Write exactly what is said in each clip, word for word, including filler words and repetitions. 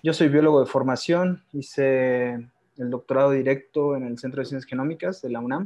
Yo soy biólogo de formación, hice el doctorado directo en el Centro de Ciencias Genómicas de la UNAM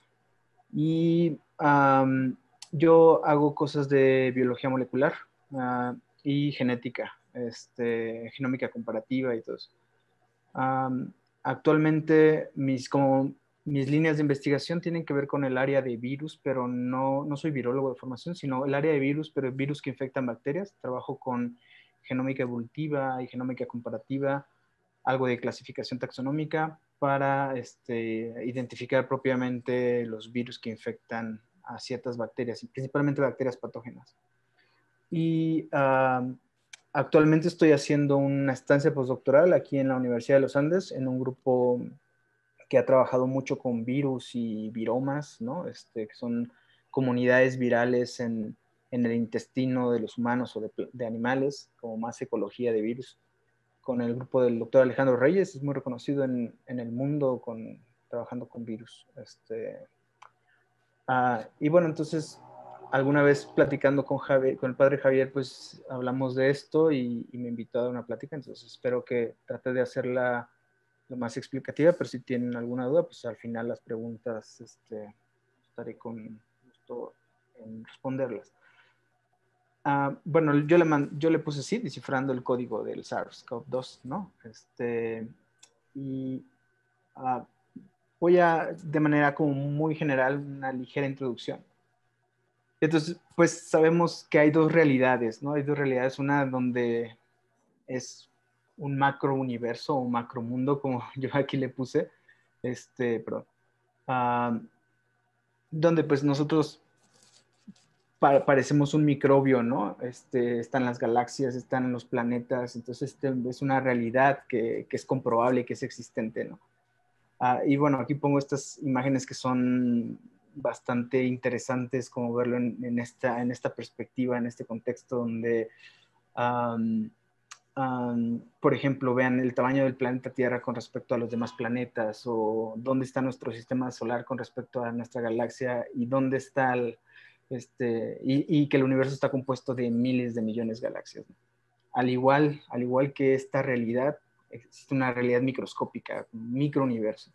y um, yo hago cosas de biología molecular uh, y genética, este, genómica comparativa y todo eso. Um, actualmente mis, como, mis líneas de investigación tienen que ver con el área de virus, pero no, no soy virólogo de formación, sino el área de virus, pero virus que infectan bacterias. Trabajo con genómica evolutiva y genómica comparativa, algo de clasificación taxonómica para este, identificar propiamente los virus que infectan a ciertas bacterias, principalmente bacterias patógenas. Y uh, actualmente estoy haciendo una estancia postdoctoral aquí en la Universidad de los Andes, en un grupo que ha trabajado mucho con virus y viromas, ¿no? Este, que son comunidades virales en, en el intestino de los humanos o de, de animales, como más ecología de virus, con el grupo del doctor Alejandro Reyes, es muy reconocido en, en el mundo con, trabajando con virus. Este, uh, y bueno, entonces alguna vez platicando con, Javier, con el padre Javier, pues hablamos de esto y, y me invitó a dar una plática, entonces espero que trate de hacerla lo más explicativa, pero si tienen alguna duda, pues al final las preguntas este, estaré con gusto en responderlas. Uh, bueno, yo le, man, yo le puse así, descifrando el código del SARS-CoV dos, ¿no? Este, y uh, voy a, de manera como muy general, una ligera introducción. Entonces, pues sabemos que hay dos realidades, ¿no? Hay dos realidades, una donde es un macro universo o un macro mundo, como yo aquí le puse, este, perdón, uh, donde pues nosotros pa parecemos un microbio, ¿no? Este, están las galaxias, están los planetas, entonces este es una realidad que, que es comprobable, que es existente, ¿no? Uh, y bueno, aquí pongo estas imágenes que son bastante interesantes, como verlo en, en, esta, en esta perspectiva, en este contexto donde, um, um, por ejemplo, vean el tamaño del planeta Tierra con respecto a los demás planetas, o dónde está nuestro sistema solar con respecto a nuestra galaxia, y dónde está el, este, y, y que el universo está compuesto de miles de millones de galaxias, ¿no? Al igual, al igual que esta realidad, existe una realidad microscópica, un microuniverso,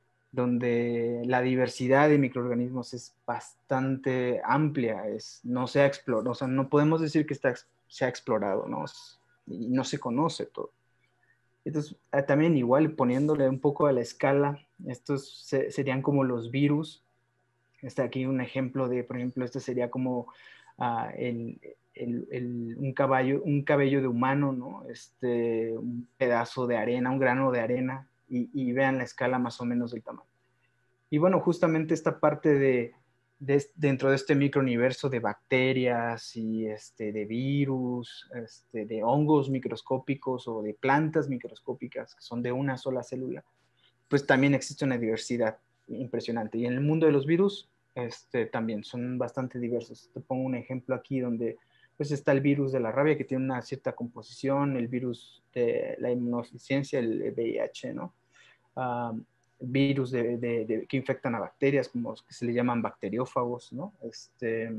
donde la diversidad de microorganismos es bastante amplia, es, no se ha explorado, o sea, no podemos decir que está, se ha explorado, ¿no? Y no se conoce todo. Entonces, también igual poniéndole un poco a la escala, estos se, serían como los virus. Está aquí un ejemplo de, por ejemplo, este sería como uh, el, el, el, un, caballo, un cabello de humano, ¿no? Este, un pedazo de arena, un grano de arena, y, y vean la escala más o menos del tamaño. Y bueno, justamente esta parte de, de dentro de este microuniverso de bacterias y este, de virus, este, de hongos microscópicos o de plantas microscópicas que son de una sola célula, pues también existe una diversidad impresionante. Y en el mundo de los virus, este, también son bastante diversos. Te pongo un ejemplo aquí donde pues está el virus de la rabia que tiene una cierta composición, el virus de la inmunodeficiencia, el V I H, ¿no? Um, virus de, de, de, que infectan a bacterias, como que se le llaman bacteriófagos, ¿no? Este,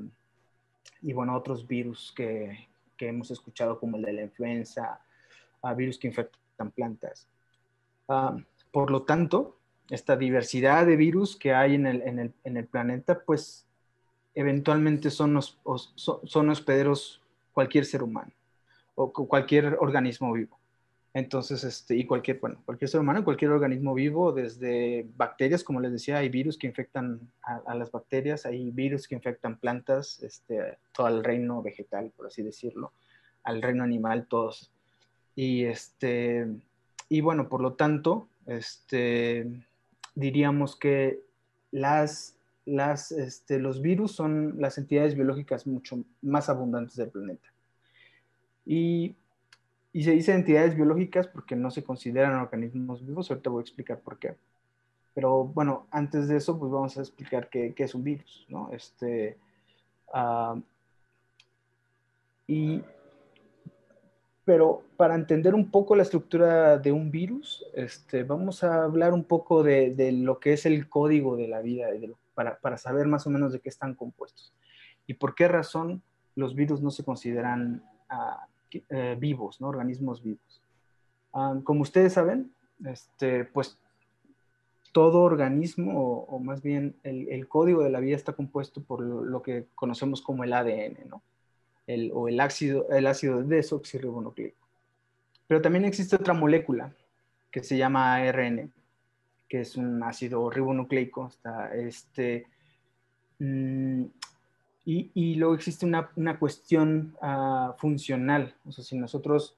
y bueno, otros virus que, que hemos escuchado como el de la influenza, uh, virus que infectan plantas. Uh, por lo tanto, esta diversidad de virus que hay en el, en el, en el planeta, pues eventualmente son, os, os, son hospederos cualquier ser humano o cualquier organismo vivo. Entonces, este, y cualquier, bueno, cualquier ser humano, cualquier organismo vivo, desde bacterias, como les decía, hay virus que infectan a, a las bacterias, hay virus que infectan plantas, este, todo el reino vegetal, por así decirlo, al reino animal, todos. Y, este, y bueno, por lo tanto, este, diríamos que las, las, este, los virus son las entidades biológicas mucho más abundantes del planeta. Y Y se dice entidades biológicas porque no se consideran organismos vivos. Ahorita voy a explicar por qué. Pero bueno, antes de eso, pues vamos a explicar qué, qué es un virus, ¿no? Este, uh, y, pero para entender un poco la estructura de un virus, este, vamos a hablar un poco de, de lo que es el código de la vida, de lo, para, para saber más o menos de qué están compuestos. Y por qué razón los virus no se consideran uh, eh, vivos, ¿no? Organismos vivos. Um, como ustedes saben, este, pues todo organismo, o, o más bien el, el, código de la vida está compuesto por lo, lo que conocemos como el A D N, ¿no? El, o el ácido, el ácido desoxirribonucleico. Pero también existe otra molécula que se llama A R N, que es un ácido ribonucleico. Está, este, mmm, y, y, luego existe una, una cuestión uh, funcional. O sea, si nosotros,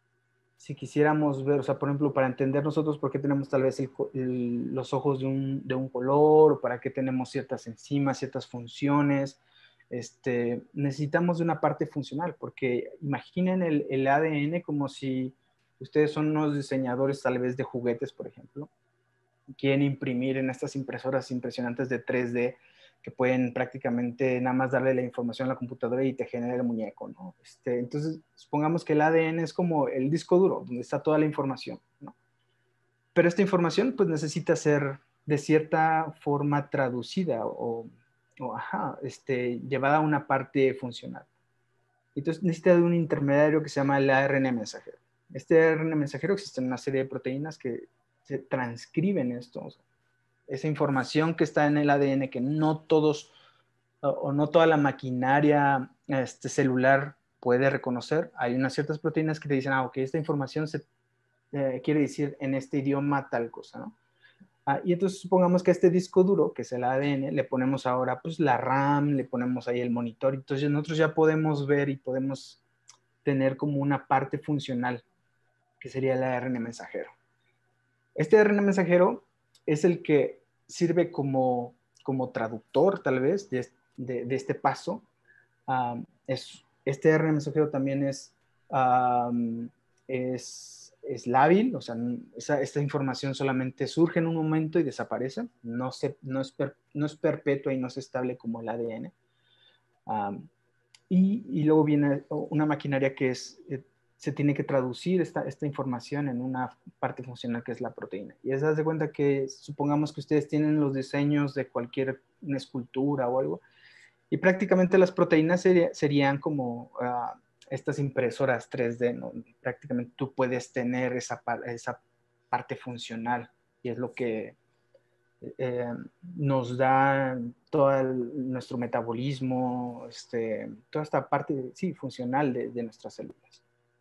si quisiéramos ver, o sea, por ejemplo, para entender nosotros por qué tenemos tal vez el, el, los ojos de un, de un color, o para qué tenemos ciertas enzimas, ciertas funciones, este, necesitamos de una parte funcional, porque imaginen el, el A D N como si ustedes son unos diseñadores tal vez de juguetes, por ejemplo, quieren imprimir en estas impresoras impresionantes de tres D que pueden prácticamente nada más darle la información a la computadora y te genera el muñeco, ¿no? Este, entonces, supongamos que el A D N es como el disco duro, donde está toda la información, ¿no? Pero esta información, pues, necesita ser de cierta forma traducida o, o ajá, este, llevada a una parte funcional. Entonces, necesita de un intermediario que se llama el A R N mensajero. Este A R N mensajero existe en una serie de proteínas que se transcriben esto, o sea, esa información que está en el A D N que no todos o, o no toda la maquinaria este, celular puede reconocer. Hay unas ciertas proteínas que te dicen, ah, ok, esta información se, eh, quiere decir en este idioma tal cosa, ¿no? Ah, y entonces supongamos que a este disco duro, que es el A D N, le ponemos ahora pues la RAM, le ponemos ahí el monitor, entonces nosotros ya podemos ver y podemos tener como una parte funcional, que sería el A R N mensajero. Este A R N mensajero es el que sirve como, como traductor, tal vez, de, de, de este paso. Um, es, este A R N mensajero también es, um, es, es lábil, o sea, esa, esta información solamente surge en un momento y desaparece. No, se, no, es, per, no es perpetua y no es estable como el A D N. Um, y, y luego viene una maquinaria que es... Eh, se tiene que traducir esta, esta información en una parte funcional que es la proteína. Y es de cuenta que supongamos que ustedes tienen los diseños de cualquier una escultura o algo, y prácticamente las proteínas sería, serían como uh, estas impresoras tres D, ¿no? Prácticamente tú puedes tener esa, esa parte funcional y es lo que eh, nos da todo el, nuestro metabolismo, este, toda esta parte, sí, funcional de, de nuestras células.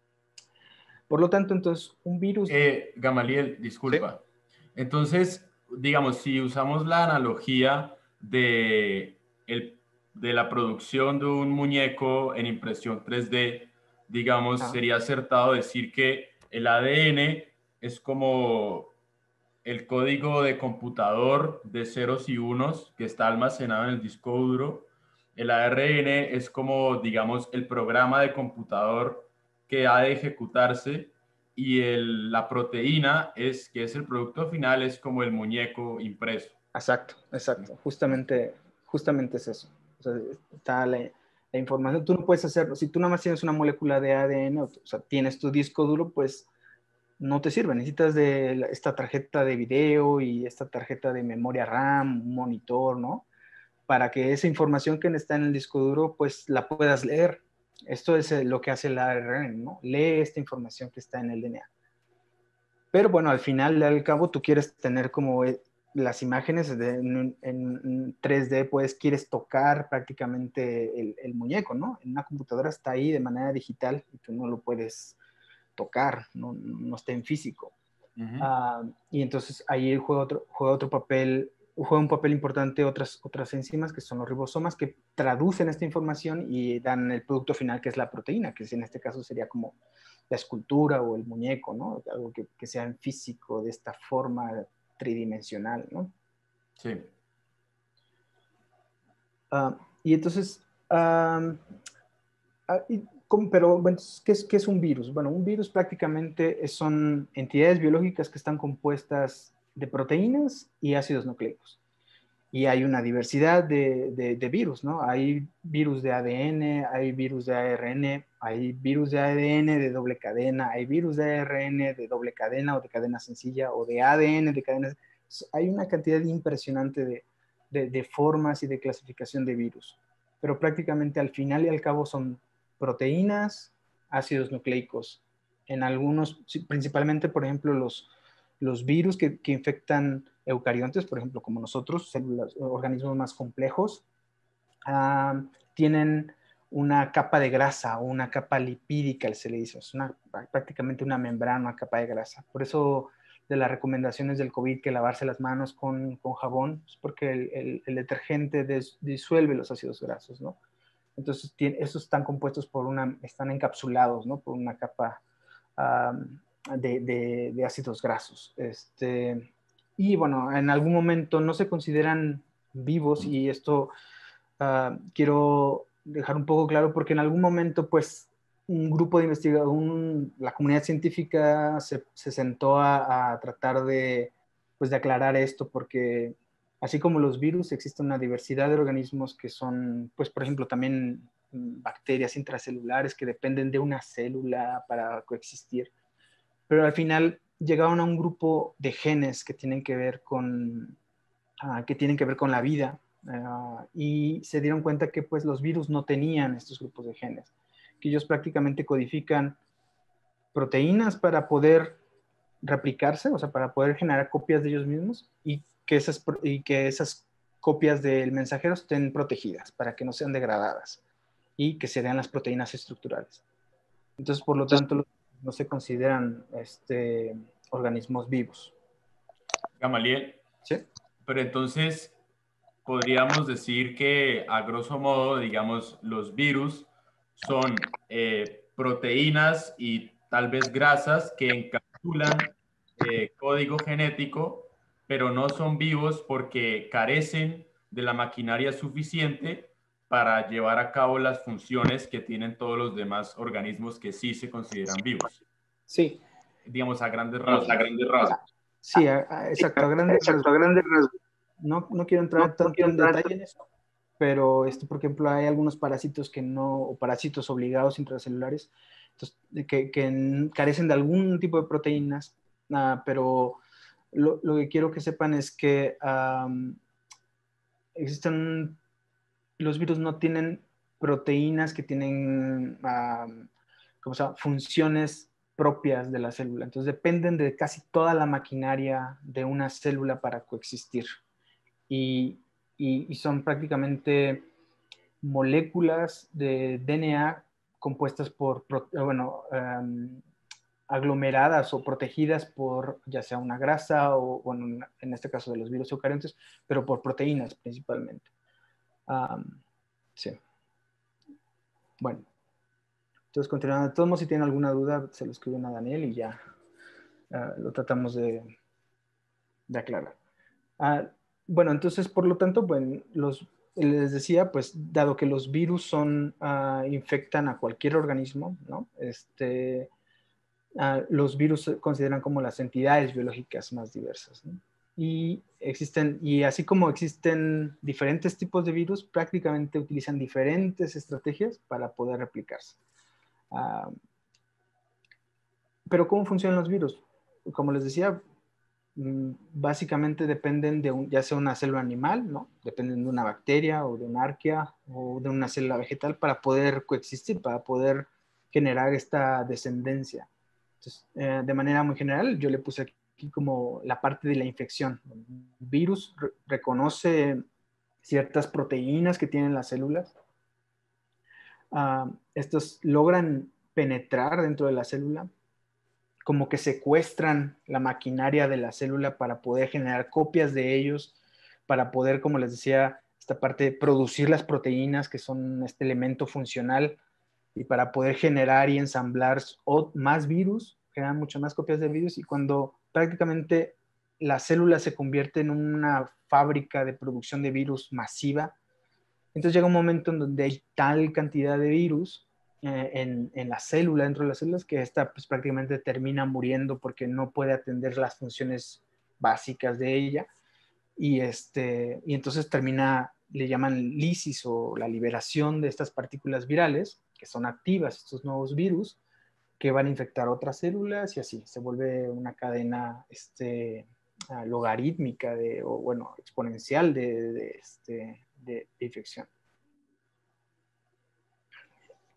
Por lo tanto, entonces, un virus... Eh, Gamaliel, disculpa. ¿Sí? Entonces, digamos, si usamos la analogía de, el, de la producción de un muñeco en impresión tres D, digamos, ah. sería acertado decir que el A D N es como el código de computador de ceros y unos que está almacenado en el disco duro. El A R N es como, digamos, el programa de computador que ha de ejecutarse, y el, la proteína, es, que es el producto final, es como el muñeco impreso. Exacto, exacto. Justamente, justamente es eso. O sea, está la, la información. Tú no puedes hacerlo. Si tú nada más tienes una molécula de A D N, o, o sea, tienes tu disco duro, pues no te sirve. Necesitas de esta tarjeta de video y esta tarjeta de memoria RAM, un monitor, ¿no? Para que esa información que está en el disco duro, pues la puedas leer. Esto es lo que hace el A R N, ¿no? Lee esta información que está en el D N A. Pero bueno, al final, al cabo, tú quieres tener como las imágenes de, en, en tres D, pues quieres tocar prácticamente el, el muñeco, ¿no? En una computadora está ahí de manera digital y tú no lo puedes tocar, no, no está en físico. Uh-huh. Uh, y entonces ahí juega otro, juega otro papel, juega un papel importante otras, otras enzimas que son los ribosomas, que traducen esta información y dan el producto final, que es la proteína, que en este caso sería como la escultura o el muñeco, ¿no? Algo que, que sea en físico, de esta forma tridimensional, ¿no? Sí. Uh, y entonces, uh, uh, pero, bueno, ¿qué es, ¿qué es un virus? Bueno, un virus prácticamente son entidades biológicas que están compuestas de proteínas y ácidos nucleicos. Y hay una diversidad de, de, de virus, ¿no? Hay virus de A D N, hay virus de A R N, hay virus de A D N de doble cadena, hay virus de A R N de doble cadena o de cadena sencilla, o de A D N de cadena. Hay una cantidad impresionante de, de, de formas y de clasificación de virus. Pero prácticamente al final y al cabo son proteínas, ácidos nucleicos en algunos, principalmente, por ejemplo, los, los virus que, que infectan eucariontes, por ejemplo, como nosotros, células, organismos más complejos, uh, tienen una capa de grasa o una capa lipídica, se le dice, es una, prácticamente una membrana, una capa de grasa. Por eso de las recomendaciones del COVID que lavarse las manos con, con jabón, es porque el, el, el detergente des, disuelve los ácidos grasos, ¿no? Entonces, tiene, esos están compuestos por una, están encapsulados, ¿no? Por una capa um, de, de, de ácidos grasos. Este, y bueno, en algún momento no se consideran vivos y esto uh, quiero dejar un poco claro porque en algún momento, pues, un grupo de investigadores, la comunidad científica se, se sentó a, a tratar de, pues, de aclarar esto porque así como los virus, existe una diversidad de organismos que son, pues, por ejemplo, también bacterias intracelulares que dependen de una célula para coexistir. Pero al final llegaron a un grupo de genes que tienen que ver con, uh, que tienen que ver con la vida uh, y se dieron cuenta que, pues, los virus no tenían estos grupos de genes, que ellos prácticamente codifican proteínas para poder replicarse, o sea, para poder generar copias de ellos mismos y que esas, y que esas copias del mensajero estén protegidas para que no sean degradadas y que se vean las proteínas estructurales. Entonces, por lo tanto, no se consideran este, organismos vivos. Gamaliel, ¿Sí? pero entonces podríamos decir que a grosso modo, digamos, los virus son eh, proteínas y tal vez grasas que encapsulan eh, código genético, pero no son vivos porque carecen de la maquinaria suficiente para llevar a cabo las funciones que tienen todos los demás organismos que sí se consideran vivos. Sí. Digamos, a grandes Digamos, rasgos. a grandes rasgos. Sí, a, a, exacto, a grandes Exacto, rasgos. a grandes rasgos. No, no quiero entrar No, no tanto quiero en entrar detalle en eso, pero, este, por ejemplo, hay algunos parásitos que no, o parásitos obligados intracelulares, entonces, que, que carecen de algún tipo de proteínas, uh, pero lo, lo, que quiero que sepan es que um, existen, los virus no tienen proteínas que tienen um, ¿cómo se llama? Funciones propias de la célula, entonces dependen de casi toda la maquinaria de una célula para coexistir. Y, y, y son prácticamente moléculas de D N A compuestas por, bueno, um, aglomeradas o protegidas por ya sea una grasa o, bueno, en este caso de los virus eucariontes, pero por proteínas principalmente. Um, sí. Bueno, entonces continuando. De todos modos, si tienen alguna duda, se lo escriben a Daniel y ya uh, lo tratamos de, de aclarar. Uh, bueno, entonces, por lo tanto, bueno, los, les decía, pues, dado que los virus son, uh, infectan a cualquier organismo, ¿no? Este, uh, los virus se consideran como las entidades biológicas más diversas, ¿no? Y existen, y así como existen diferentes tipos de virus, prácticamente utilizan diferentes estrategias para poder replicarse. Uh, pero ¿cómo funcionan los virus? Como les decía, básicamente dependen de un, ya sea una célula animal, ¿no? Dependen de una bacteria o de una arquea o de una célula vegetal para poder coexistir, para poder generar esta descendencia. Entonces, eh, de manera muy general, yo le puse aquí como la parte de la infección. El virus re reconoce ciertas proteínas que tienen las células. Uh, estos logran penetrar dentro de la célula, como que secuestran la maquinaria de la célula para poder generar copias de ellos, para poder, como les decía, esta parte, producir las proteínas que son este elemento funcional y para poder generar y ensamblar más virus, generar muchas más copias de virus y cuando prácticamente la célula se convierte en una fábrica de producción de virus masiva, entonces llega un momento en donde hay tal cantidad de virus eh, en, en, la célula, dentro de las células, que esta pues, prácticamente termina muriendo porque no puede atender las funciones básicas de ella. Y, este, y entonces termina, le llaman lisis o la liberación de estas partículas virales, que son activas, estos nuevos virus, que van a infectar otras células y así, se vuelve una cadena este, logarítmica de, o bueno, exponencial de, de, este, de, de infección.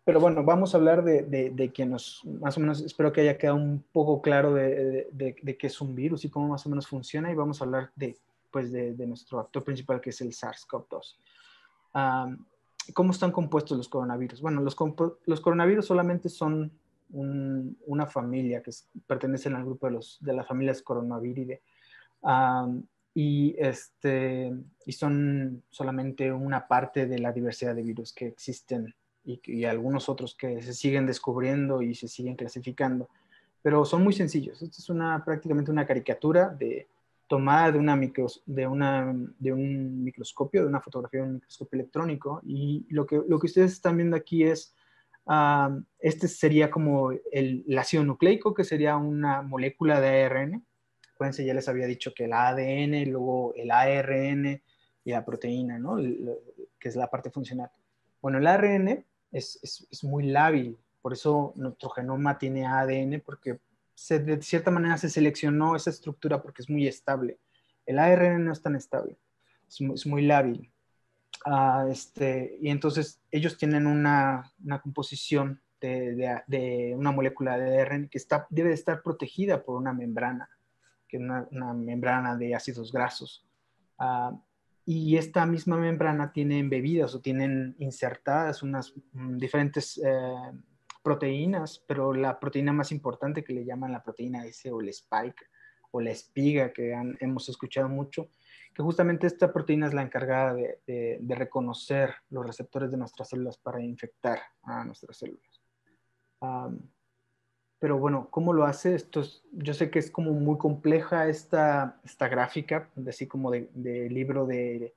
pero bueno, vamos a hablar de, de, de que nos, más o menos, espero que haya quedado un poco claro de, de, de, de qué es un virus y cómo más o menos funciona, y vamos a hablar de, pues de, de nuestro actor principal, que es el SARS-CoV dos. Um, ¿Cómo están compuestos los coronavirus? Bueno, los, los coronavirus solamente son un, una familia que es, pertenecen al grupo de, los, de las familias Coronaviridae. Um, y, este, y son solamente una parte de la diversidad de virus que existen, y, y algunos otros que se siguen descubriendo y se siguen clasificando, pero son muy sencillos. Esta es una, prácticamente una caricatura de, tomada de, una micros, de, una, de un microscopio, de una fotografía de un microscopio electrónico, y lo que, lo que ustedes están viendo aquí es, uh, este sería como el, el ácido nucleico, que sería una molécula de A R N. Acuérdense, ya les había dicho que el A D N, luego el A R N y la proteína, ¿no? Que es la parte funcional. Bueno, el A R N es, es, es muy lábil, por eso nuestro genoma tiene A D N, porque se, de cierta manera se seleccionó esa estructura porque es muy estable. El A R N no es tan estable, es muy, es muy lábil. Uh, este, y entonces ellos tienen una, una composición de, de, de, una molécula de A R N que está, debe de estar protegida por una membrana, que es una, una membrana de ácidos grasos. Uh, y esta misma membrana tiene embebidas o tienen insertadas unas um, diferentes eh, proteínas, pero la proteína más importante, que le llaman la proteína S, o el spike, o la espiga, que han, hemos escuchado mucho, que justamente esta proteína es la encargada de, de, de reconocer los receptores de nuestras células para infectar a nuestras células. Um, pero bueno, ¿cómo lo hace? Esto es, yo sé que es como muy compleja esta, esta gráfica, así como de, de libro de,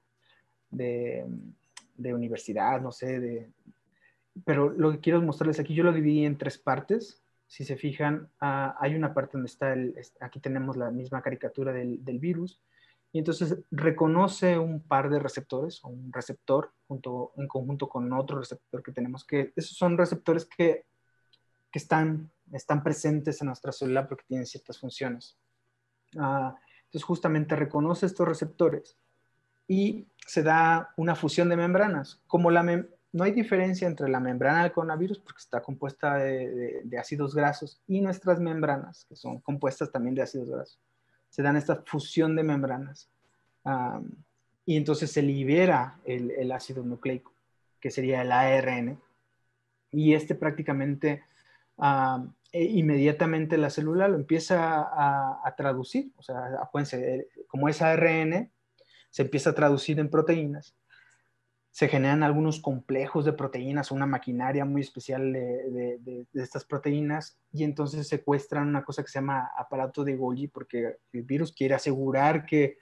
de, de universidad, no sé, de, pero lo que quiero mostrarles aquí, yo lo dividí en tres partes. Si se fijan, uh, hay una parte donde está, el, aquí tenemos la misma caricatura del, del virus, y entonces reconoce un par de receptores, o un receptor junto, en conjunto con otro receptor que tenemos, que esos son receptores que, que están, están presentes en nuestra célula porque tienen ciertas funciones. Uh, entonces justamente reconoce estos receptores y se da una fusión de membranas. Como la mem no hay diferencia entre la membrana del coronavirus, porque está compuesta de, de, de ácidos grasos, y nuestras membranas, que son compuestas también de ácidos grasos. Se dan esta fusión de membranas. Um, y entonces se libera el, el ácido nucleico, que sería el A R N. Y este prácticamente, um, e inmediatamente la célula lo empieza a, a traducir. O sea, acuérdense, como es A R N, se empieza a traducir en proteínas. Se generan algunos complejos de proteínas, una maquinaria muy especial de, de, de, de estas proteínas, y entonces secuestran una cosa que se llama aparato de Golgi, porque el virus quiere asegurar que,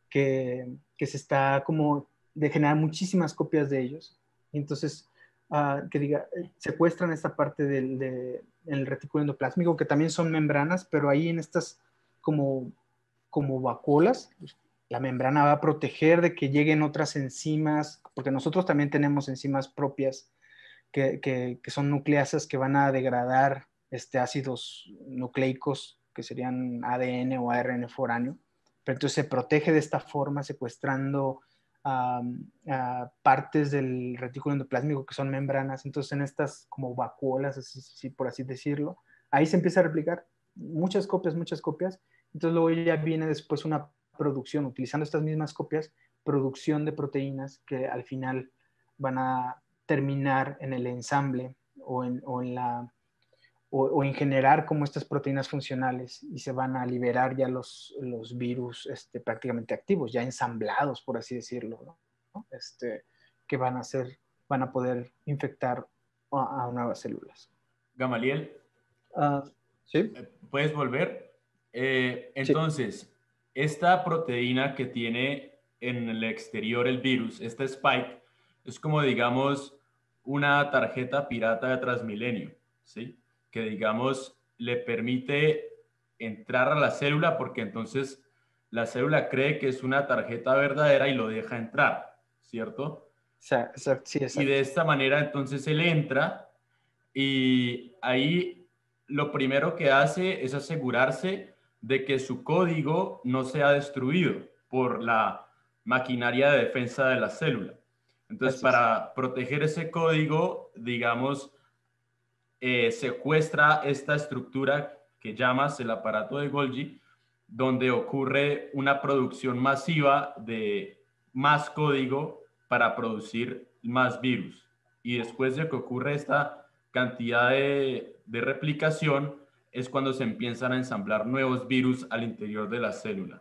que, que se está como de generar muchísimas copias de ellos. Y entonces, uh, que diga, secuestran esta parte del de, el retículo endoplásmico, que también son membranas, pero ahí en estas como, como vacuolas, la membrana va a proteger de que lleguen otras enzimas, porque nosotros también tenemos enzimas propias que, que, que son nucleasas, que van a degradar este, ácidos nucleicos, que serían A D N o A R N foráneo. Pero entonces se protege de esta forma, secuestrando um, uh, partes del retículo endoplásmico que son membranas. Entonces en estas como vacuolas, así, así, por así decirlo, ahí se empieza a replicar muchas copias, muchas copias. Entonces luego ya viene después una producción, utilizando estas mismas copias, producción de proteínas que al final van a terminar en el ensamble o en, o en, la, o, o en generar como estas proteínas funcionales, y se van a liberar ya los, los virus este, prácticamente activos, ya ensamblados, por así decirlo, ¿no? Este, que van a, ser, van a poder infectar a, a nuevas células. Gamaliel, uh, ¿sí? ¿puedes volver? Eh, Sí. entonces, esta proteína que tiene en el exterior el virus, este spike, es como, digamos, una tarjeta pirata de Transmilenio, ¿sí? Que, digamos, le permite entrar a la célula, porque entonces la célula cree que es una tarjeta verdadera y lo deja entrar, ¿cierto? Exacto, sí, Y de exacto. esta manera entonces él entra, y ahí lo primero que hace es asegurarse de que su código no sea destruido por la maquinaria de defensa de la célula. Entonces, Así es. para proteger ese código, digamos, eh, secuestra esta estructura que llamas el aparato de Golgi, donde ocurre una producción masiva de más código para producir más virus. Y después de que ocurre esta cantidad de, de replicación, es cuando se empiezan a ensamblar nuevos virus al interior de la célula.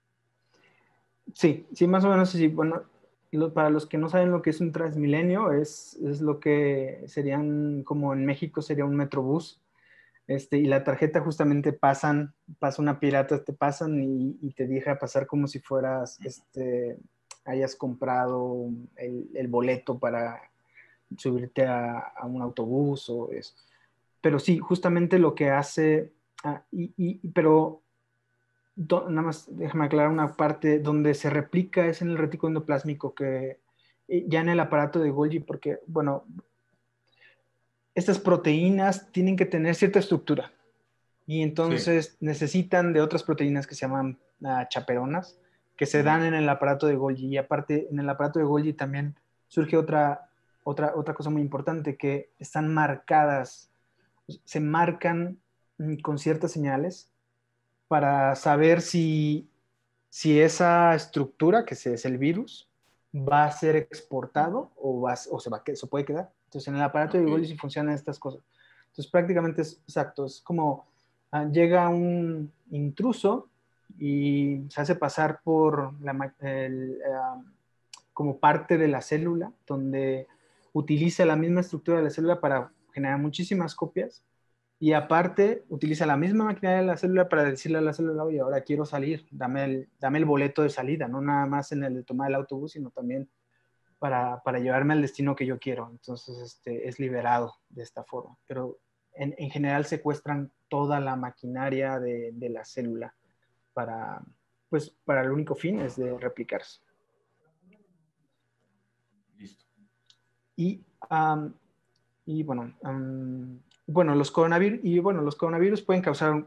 Sí, sí, más o menos sí. Bueno, lo, para los que no saben lo que es un Transmilenio, es, es lo que serían, como en México sería un Metrobús. Este, y la tarjeta justamente pasan, pasa una pirata, te pasan y, y te deja pasar como si fueras, este, hayas comprado el, el boleto para subirte a, a un autobús o eso. Pero sí, justamente lo que hace, ah, y, y, pero do, nada más déjame aclarar una parte, donde se replica es en el retículo endoplásmico, que eh, ya en el aparato de Golgi, porque, bueno, estas proteínas tienen que tener cierta estructura y Sí. entonces necesitan de otras proteínas que se llaman uh, chaperonas, que se dan Ujú. en el aparato de Golgi. Y aparte, en el aparato de Golgi también surge otra, otra, otra cosa muy importante, que están marcadas, se marcan mm, con ciertas señales para saber si, si esa estructura, que es el virus, va a ser exportado o, va, o se, va, se puede quedar. Entonces, en el aparato de Golgi Ok. sí funcionan estas cosas. Entonces, prácticamente es exacto, es como uh, llega un intruso y se hace pasar por la, el, uh, como parte de la célula, donde utiliza la misma estructura de la célula para generar muchísimas copias y aparte utiliza la misma maquinaria de la célula para decirle a la célula, oye, ahora quiero salir, dame el, dame el boleto de salida, no nada más en el de tomar el autobús, sino también para, para llevarme al destino que yo quiero. Entonces, este, es liberado de esta forma. Pero en, en general secuestran toda la maquinaria de, de la célula para, pues, para el único fin es de replicarse. Listo. Y, um, y bueno, um, bueno, los coronavirus, y bueno, los coronavirus pueden causar,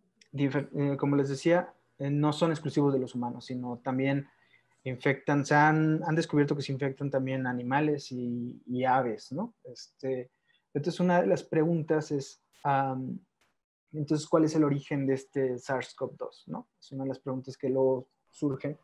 eh, como les decía, eh, no son exclusivos de los humanos, sino también infectan, se han, han descubierto que se infectan también animales y, y aves, ¿no? Este, entonces, una de las preguntas es, um, entonces, ¿cuál es el origen de este SARS-CoV dos, ¿no? Es una de las preguntas que luego surgen.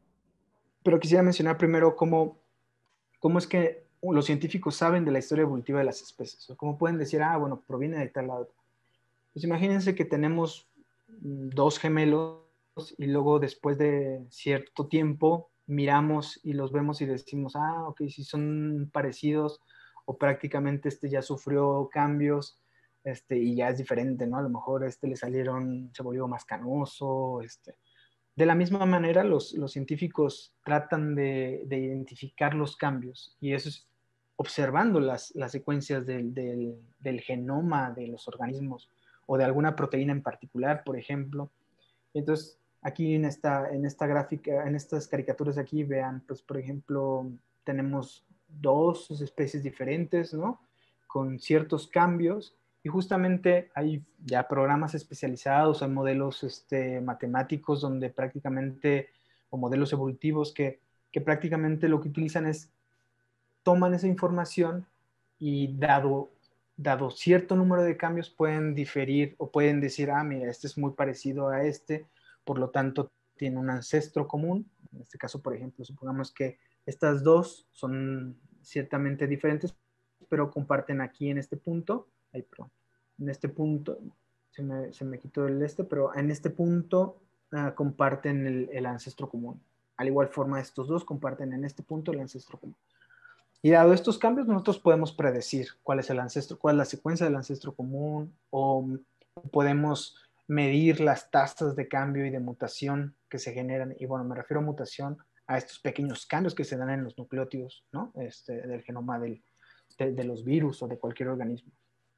Pero quisiera mencionar primero cómo, cómo es que los científicos saben de la historia evolutiva de las especies, o cómo pueden decir, ah, bueno, proviene de tal lado. Pues imagínense que tenemos dos gemelos y luego después de cierto tiempo miramos y los vemos y decimos, ah, ok, si son parecidos o prácticamente este ya sufrió cambios este, y ya es diferente, ¿no? A lo mejor este le salieron, se volvió más canoso, este. De la misma manera, los, los científicos tratan de, de, identificar los cambios y eso es observando las, las secuencias del, del, del genoma de los organismos o de alguna proteína en particular, por ejemplo. Entonces, aquí en esta, en esta gráfica, en estas caricaturas de aquí, vean, pues, por ejemplo, tenemos dos especies diferentes, ¿no? Con ciertos cambios. Y justamente hay ya programas especializados, hay modelos este, matemáticos donde prácticamente, o modelos evolutivos que, que prácticamente lo que utilizan es, toman esa información y dado dado cierto número de cambios, pueden diferir o pueden decir, ah, mira, este es muy parecido a este, por lo tanto, tiene un ancestro común. En este caso, por ejemplo, supongamos que estas dos son ciertamente diferentes, pero comparten aquí en este punto, ay, perdón, en este punto, se me, se me quitó el este, pero en este punto uh, comparten el, el ancestro común. Al igual forma, estos dos comparten en este punto el ancestro común. Y dado estos cambios, nosotros podemos predecir cuál es el ancestro, cuál es la secuencia del ancestro común, o podemos medir las tasas de cambio y de mutación que se generan. Y bueno, me refiero a mutación a estos pequeños cambios que se dan en los nucleótidos, ¿no? Este, del genoma del, de, de los virus o de cualquier organismo.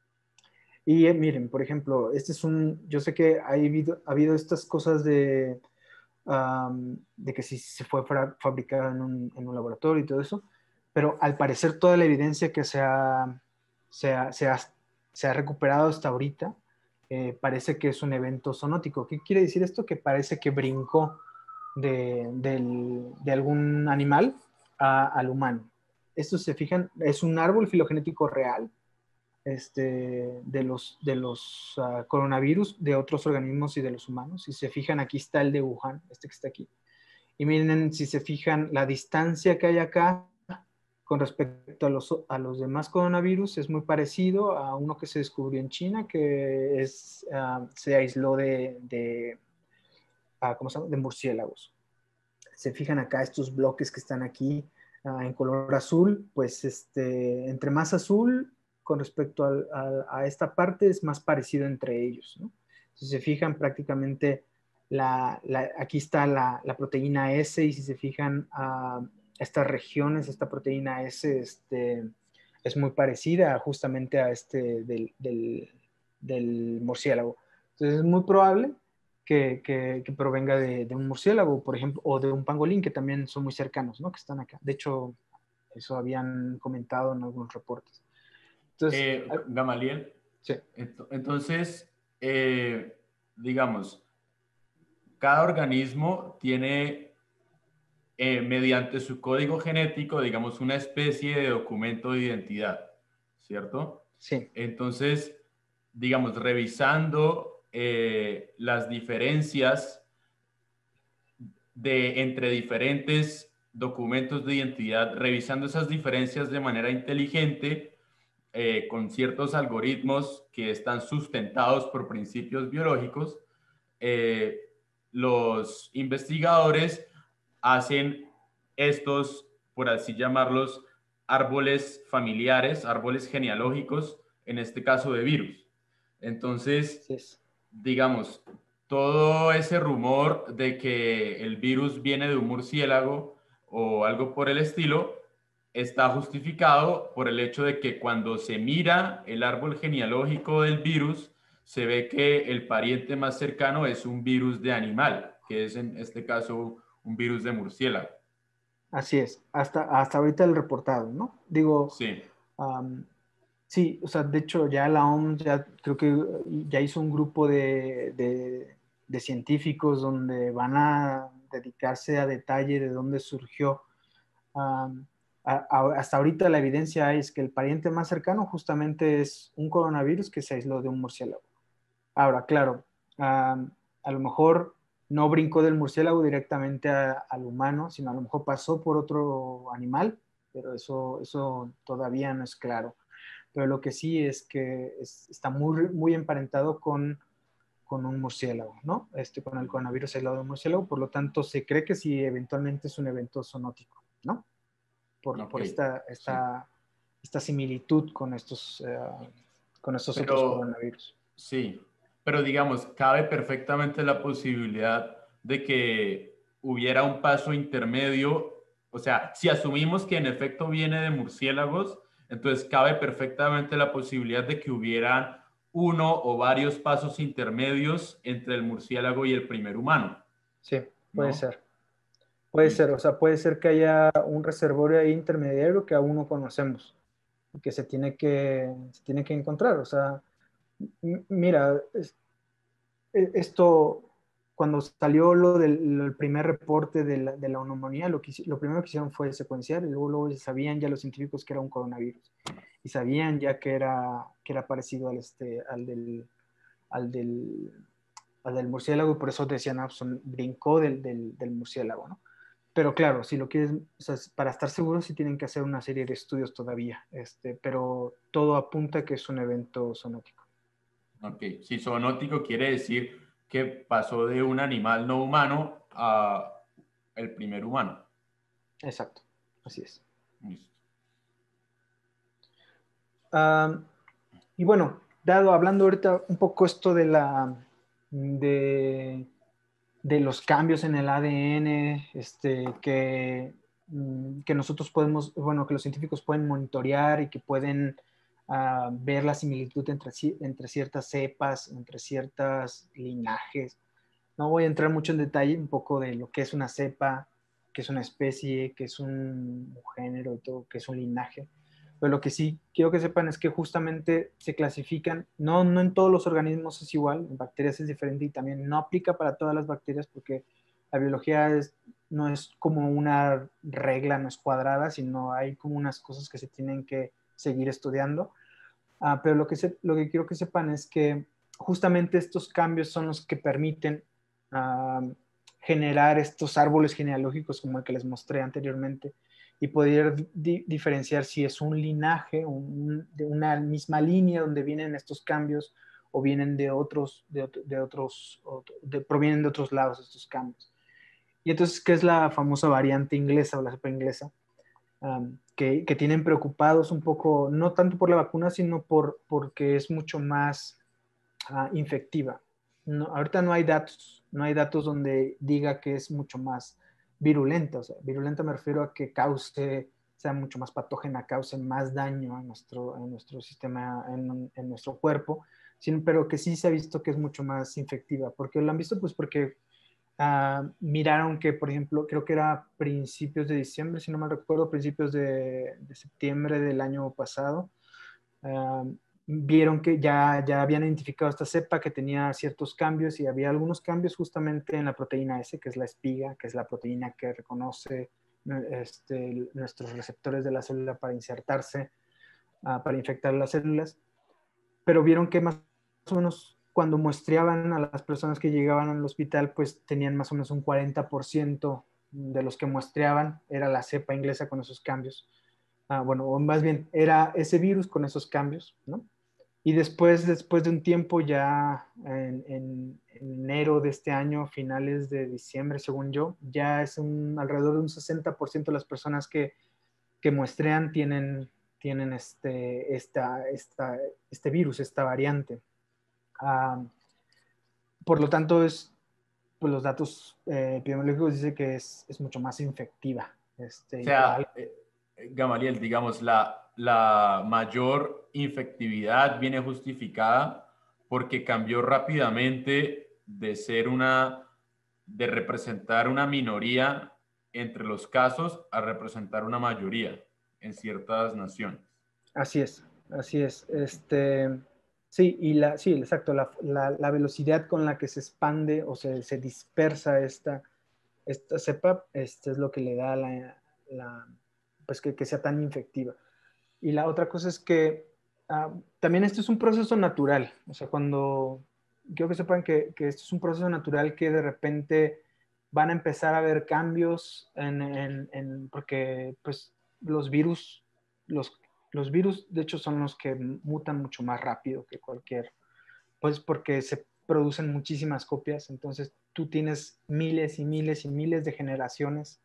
Y eh, miren, por ejemplo, este es un, yo sé que ha habido, ha habido estas cosas de, um, de que si se fue fabricado en un, en un laboratorio y todo eso, pero al parecer toda la evidencia que se ha, se ha, se ha, se ha recuperado hasta ahorita eh, parece que es un evento zoonótico. ¿Qué quiere decir esto? Que parece que brincó de, del, de algún animal a, al humano. Esto, se fijan, es un árbol filogenético real. este, de los, de los uh, coronavirus de otros organismos y de los humanos. Si se fijan, aquí está el de Wuhan, este que está aquí. Y miren, si se fijan, la distancia que hay acá con respecto a los, a los demás coronavirus es muy parecido a uno que se descubrió en China, que es, uh, se aisló de, de, uh, ¿cómo se llama? De murciélagos. Se fijan acá estos bloques que están aquí uh, en color azul, pues este, entre más azul con respecto al, a, a esta parte es más parecido entre ellos, ¿no? Si se fijan prácticamente la, la, aquí está la, la proteína S y si se fijan uh, estas regiones, esta proteína S este, es muy parecida justamente a este del, del, del murciélago. Entonces es muy probable que, que, que provenga de, de, un murciélago, por ejemplo, o de un pangolín, que también son muy cercanos, ¿no? Que están acá. De hecho, eso habían comentado en algunos reportes. Entonces, eh, Gamaliel, sí. Entonces, eh, digamos, cada organismo tiene, eh, mediante su código genético, digamos, una especie de documento de identidad, ¿cierto? Sí. Entonces, digamos, revisando eh, las diferencias de, entre diferentes documentos de identidad, revisando esas diferencias de manera inteligente, eh, con ciertos algoritmos que están sustentados por principios biológicos, eh, los investigadores hacen estos, por así llamarlos, árboles familiares, árboles genealógicos, en este caso de virus. Entonces, Sí es. digamos, todo ese rumor de que el virus viene de un murciélago o algo por el estilo, está justificado por el hecho de que cuando se mira el árbol genealógico del virus, se ve que el pariente más cercano es un virus de animal, que es en este caso un virus de murciélago. Así es, hasta, hasta ahorita el reportado, ¿no? Digo, Sí, um, sí, o sea, de hecho ya la O M S ya creo que ya hizo un grupo de, de, de científicos donde van a dedicarse a detalle de dónde surgió. Um, a, a, hasta ahorita la evidencia es que el pariente más cercano justamente es un coronavirus que se aisló de un murciélago. Ahora, claro, um, a lo mejor no brincó del murciélago directamente a, al humano, sino a lo mejor pasó por otro animal, pero eso, eso todavía no es claro. Pero lo que sí es que es, está muy, muy emparentado con, con un murciélago, ¿no? Este, con el coronavirus aislado de un murciélago, por lo tanto se cree que sí eventualmente es un evento zoonótico, ¿no? Por, ok, por esta, sí. esta, esta similitud con estos, uh, con estos otros Pero coronavirus. sí, pero digamos, cabe perfectamente la posibilidad de que hubiera un paso intermedio. O sea, si asumimos que en efecto viene de murciélagos, entonces cabe perfectamente la posibilidad de que hubieran uno o varios pasos intermedios entre el murciélago y el primer humano, Sí, puede ¿no? ser. Puede ser, o Listo. sea, puede ser que haya un reservorio ahí intermediario que aún no conocemos y que se tiene que, se tiene que encontrar. O sea, m- mira, es- e- esto, cuando salió lo del lo- el primer reporte de la, de la neumonía, lo, que, hici- lo primero que hicieron fue secuenciar y luego, luego sabían ya los científicos que era un coronavirus y sabían ya que era, que era parecido al, este, al, del, al, del, al del murciélago y por eso decían, ah, pues, brincó del, del, del murciélago, ¿no? Pero claro, si lo quieres, o sea, para estar seguros sí tienen que hacer una serie de estudios todavía, este, pero todo apunta a que es un evento zoonótico. Ok, si zoonótico quiere decir que pasó de un animal no humano a el primer humano. Exacto, así es. Listo. Um, y bueno, dado, hablando ahorita un poco esto de la, de, de los cambios en el A D N, este, que, mm, que nosotros podemos, bueno, que los científicos pueden monitorear y que pueden uh, ver la similitud entre, entre ciertas cepas, entre ciertos linajes. No voy a entrar mucho en detalle un poco de lo que es una cepa, qué es una especie, qué es un género y todo, qué es un linaje. Pero lo que sí quiero que sepan es que justamente se clasifican, no, no en todos los organismos es igual, en bacterias es diferente y también no aplica para todas las bacterias porque la biología es, no es como una regla, no es cuadrada, sino hay como unas cosas que se tienen que seguir estudiando. Uh, pero lo que, se, lo que quiero que sepan es que justamente estos cambios son los que permiten uh, generar estos árboles genealógicos como el que les mostré anteriormente y poder di diferenciar si es un linaje, un, de una misma línea donde vienen estos cambios o vienen de otros, de, de otros, de, provienen de otros lados estos cambios. Y entonces, ¿qué es la famosa variante inglesa o la cepa inglesa? Um, que, que tienen preocupados un poco, no tanto por la vacuna, sino por, porque es mucho más uh, infectiva. No, ahorita no hay datos, no hay datos donde diga que es mucho más virulenta. O sea, virulenta me refiero a que cause, sea mucho más patógena, cause más daño a nuestro, a nuestro sistema, en, en nuestro cuerpo, sino, pero que sí se ha visto que es mucho más infectiva. ¿Por qué lo han visto? Pues porque Uh, miraron que, por ejemplo, creo que era principios de diciembre, si no me recuerdo, principios de, de septiembre del año pasado, uh, vieron que ya, ya habían identificado esta cepa que tenía ciertos cambios y había algunos cambios justamente en la proteína S, que es la espiga, que es la proteína que reconoce este, nuestros receptores de la célula para insertarse, uh, para infectar las células, pero vieron que más o menos cuando muestreaban a las personas que llegaban al hospital, pues tenían más o menos un cuarenta por ciento de los que muestreaban, era la cepa inglesa con esos cambios. Ah, bueno, o más bien, era ese virus con esos cambios, ¿no? Y después, después de un tiempo, ya en, en, en enero de este año, finales de diciembre, según yo, ya es un, alrededor de un sesenta por ciento de las personas que, que muestrean tienen, tienen este, esta, esta, este virus, esta variante. Uh, por lo tanto, es, pues los datos eh, epidemiológicos dicen que es, es, mucho más infectiva. Este, O y por algo. sea, eh, Gamaliel, digamos, la, la mayor infectividad viene justificada porque cambió rápidamente de ser una, de representar una minoría entre los casos a representar una mayoría en ciertas naciones. Así es, así es. Este, sí, y la, sí, exacto, la, la, la velocidad con la que se expande o se, se dispersa esta, esta cepa, este es lo que le da la, la pues que, que, sea tan infectiva. Y la otra cosa es que uh, también esto es un proceso natural, o sea, cuando, quiero que sepan que, que esto es un proceso natural que de repente van a empezar a haber cambios en, en, en porque pues los virus, los, los virus de hecho son los que mutan mucho más rápido que cualquier, pues porque se producen muchísimas copias, entonces tú tienes miles y miles y miles de generaciones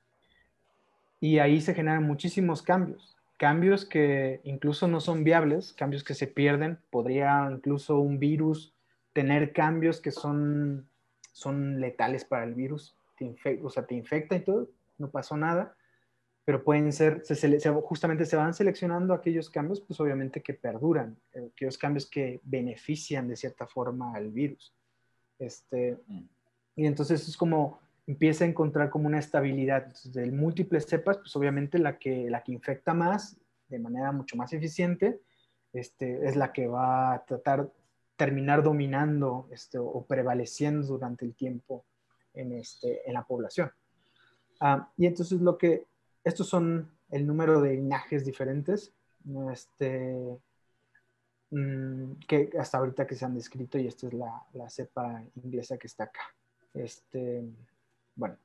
y ahí se generan muchísimos cambios, cambios que incluso no son viables, cambios que se pierden, podría incluso un virus tener cambios que son, son letales para el virus, te infecta, o sea, te infecta y todo, no pasó nada, pero pueden ser, se, se, justamente se van seleccionando aquellos cambios, pues obviamente que perduran, aquellos cambios que benefician de cierta forma al virus. Este, y entonces es como empieza a encontrar como una estabilidad. Entonces, de múltiples cepas, pues obviamente la que, la que infecta más, de manera mucho más eficiente, este, es la que va a tratar terminar dominando este, o prevaleciendo durante el tiempo en, este, en la población. Ah, y entonces lo que, estos son el número de linajes diferentes, este, mmm, que hasta ahorita que se han descrito, y esta es la, la cepa inglesa que está acá. Este, bueno.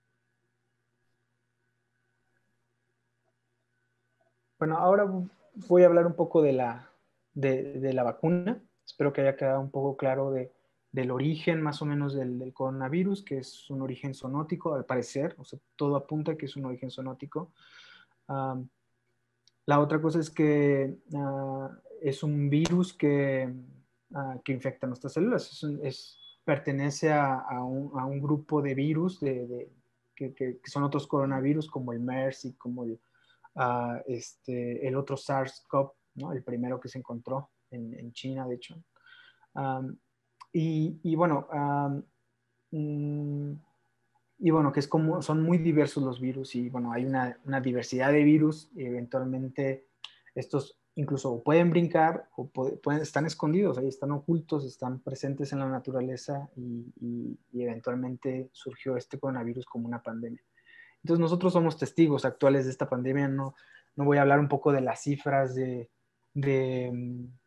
Bueno, ahora voy a hablar un poco de la, de, de la vacuna. Espero que haya quedado un poco claro de, del origen más o menos del, del, coronavirus, que es un origen zoonótico, al parecer. O sea, todo apunta a que es un origen zoonótico. Um, la otra cosa es que uh, es un virus que, uh, que infecta nuestras células. Es, un, es pertenece a, a, un, a, un, grupo de virus de, de, que, que, que son otros coronavirus como el MERS y como el Uh, este, el otro SARS-CoV, ¿no? El primero que se encontró en, en China, de hecho. Um, y, y, bueno, um, mm, y bueno, que es como, son muy diversos los virus y bueno, hay una, una diversidad de virus y eventualmente estos incluso pueden brincar o pueden, están escondidos, ahí están ocultos, están presentes en la naturaleza y, y, y eventualmente surgió este coronavirus como una pandemia. Entonces nosotros somos testigos actuales de esta pandemia, no, no voy a hablar un poco de las cifras de, de,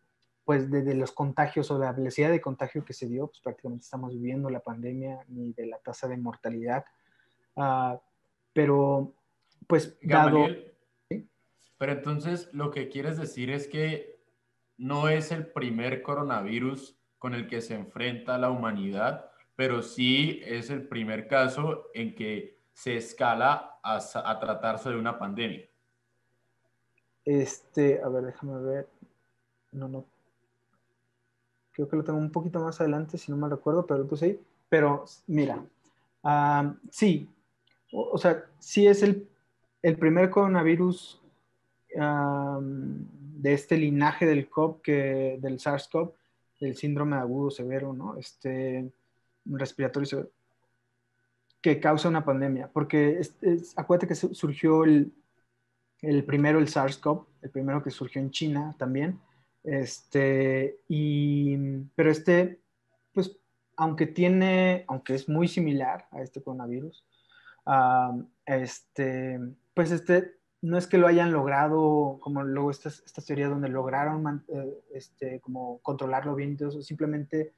pues de, de los contagios o la velocidad de contagio que se dio, pues prácticamente estamos viviendo la pandemia, ni de la tasa de mortalidad. Uh, pero, pues, dado... Gamaliel, pero entonces lo que quieres decir es que no es el primer coronavirus con el que se enfrenta la humanidad, pero sí es el primer caso en que se escala a, a tratarse de una pandemia. Este, a ver, déjame ver. No, no. Creo que lo tengo un poquito más adelante, si no me recuerdo, pero lo puse ahí. Pero mira, um, sí, o, o, sea, sí es el, el primer coronavirus um, de este linaje del C O V, que, del SARS-CoV, del síndrome agudo severo, ¿no? Este respiratorio severo, que causa una pandemia. Porque es, es, acuérdate que surgió el, el primero, el SARS-CoV, el primero que surgió en China también. Este, y, pero este, pues, aunque tiene, aunque es muy similar a este coronavirus, uh, este, pues este, no es que lo hayan logrado, como luego estas, estas teorías donde lograron man, eh, este, como controlarlo bien y todo eso, simplemente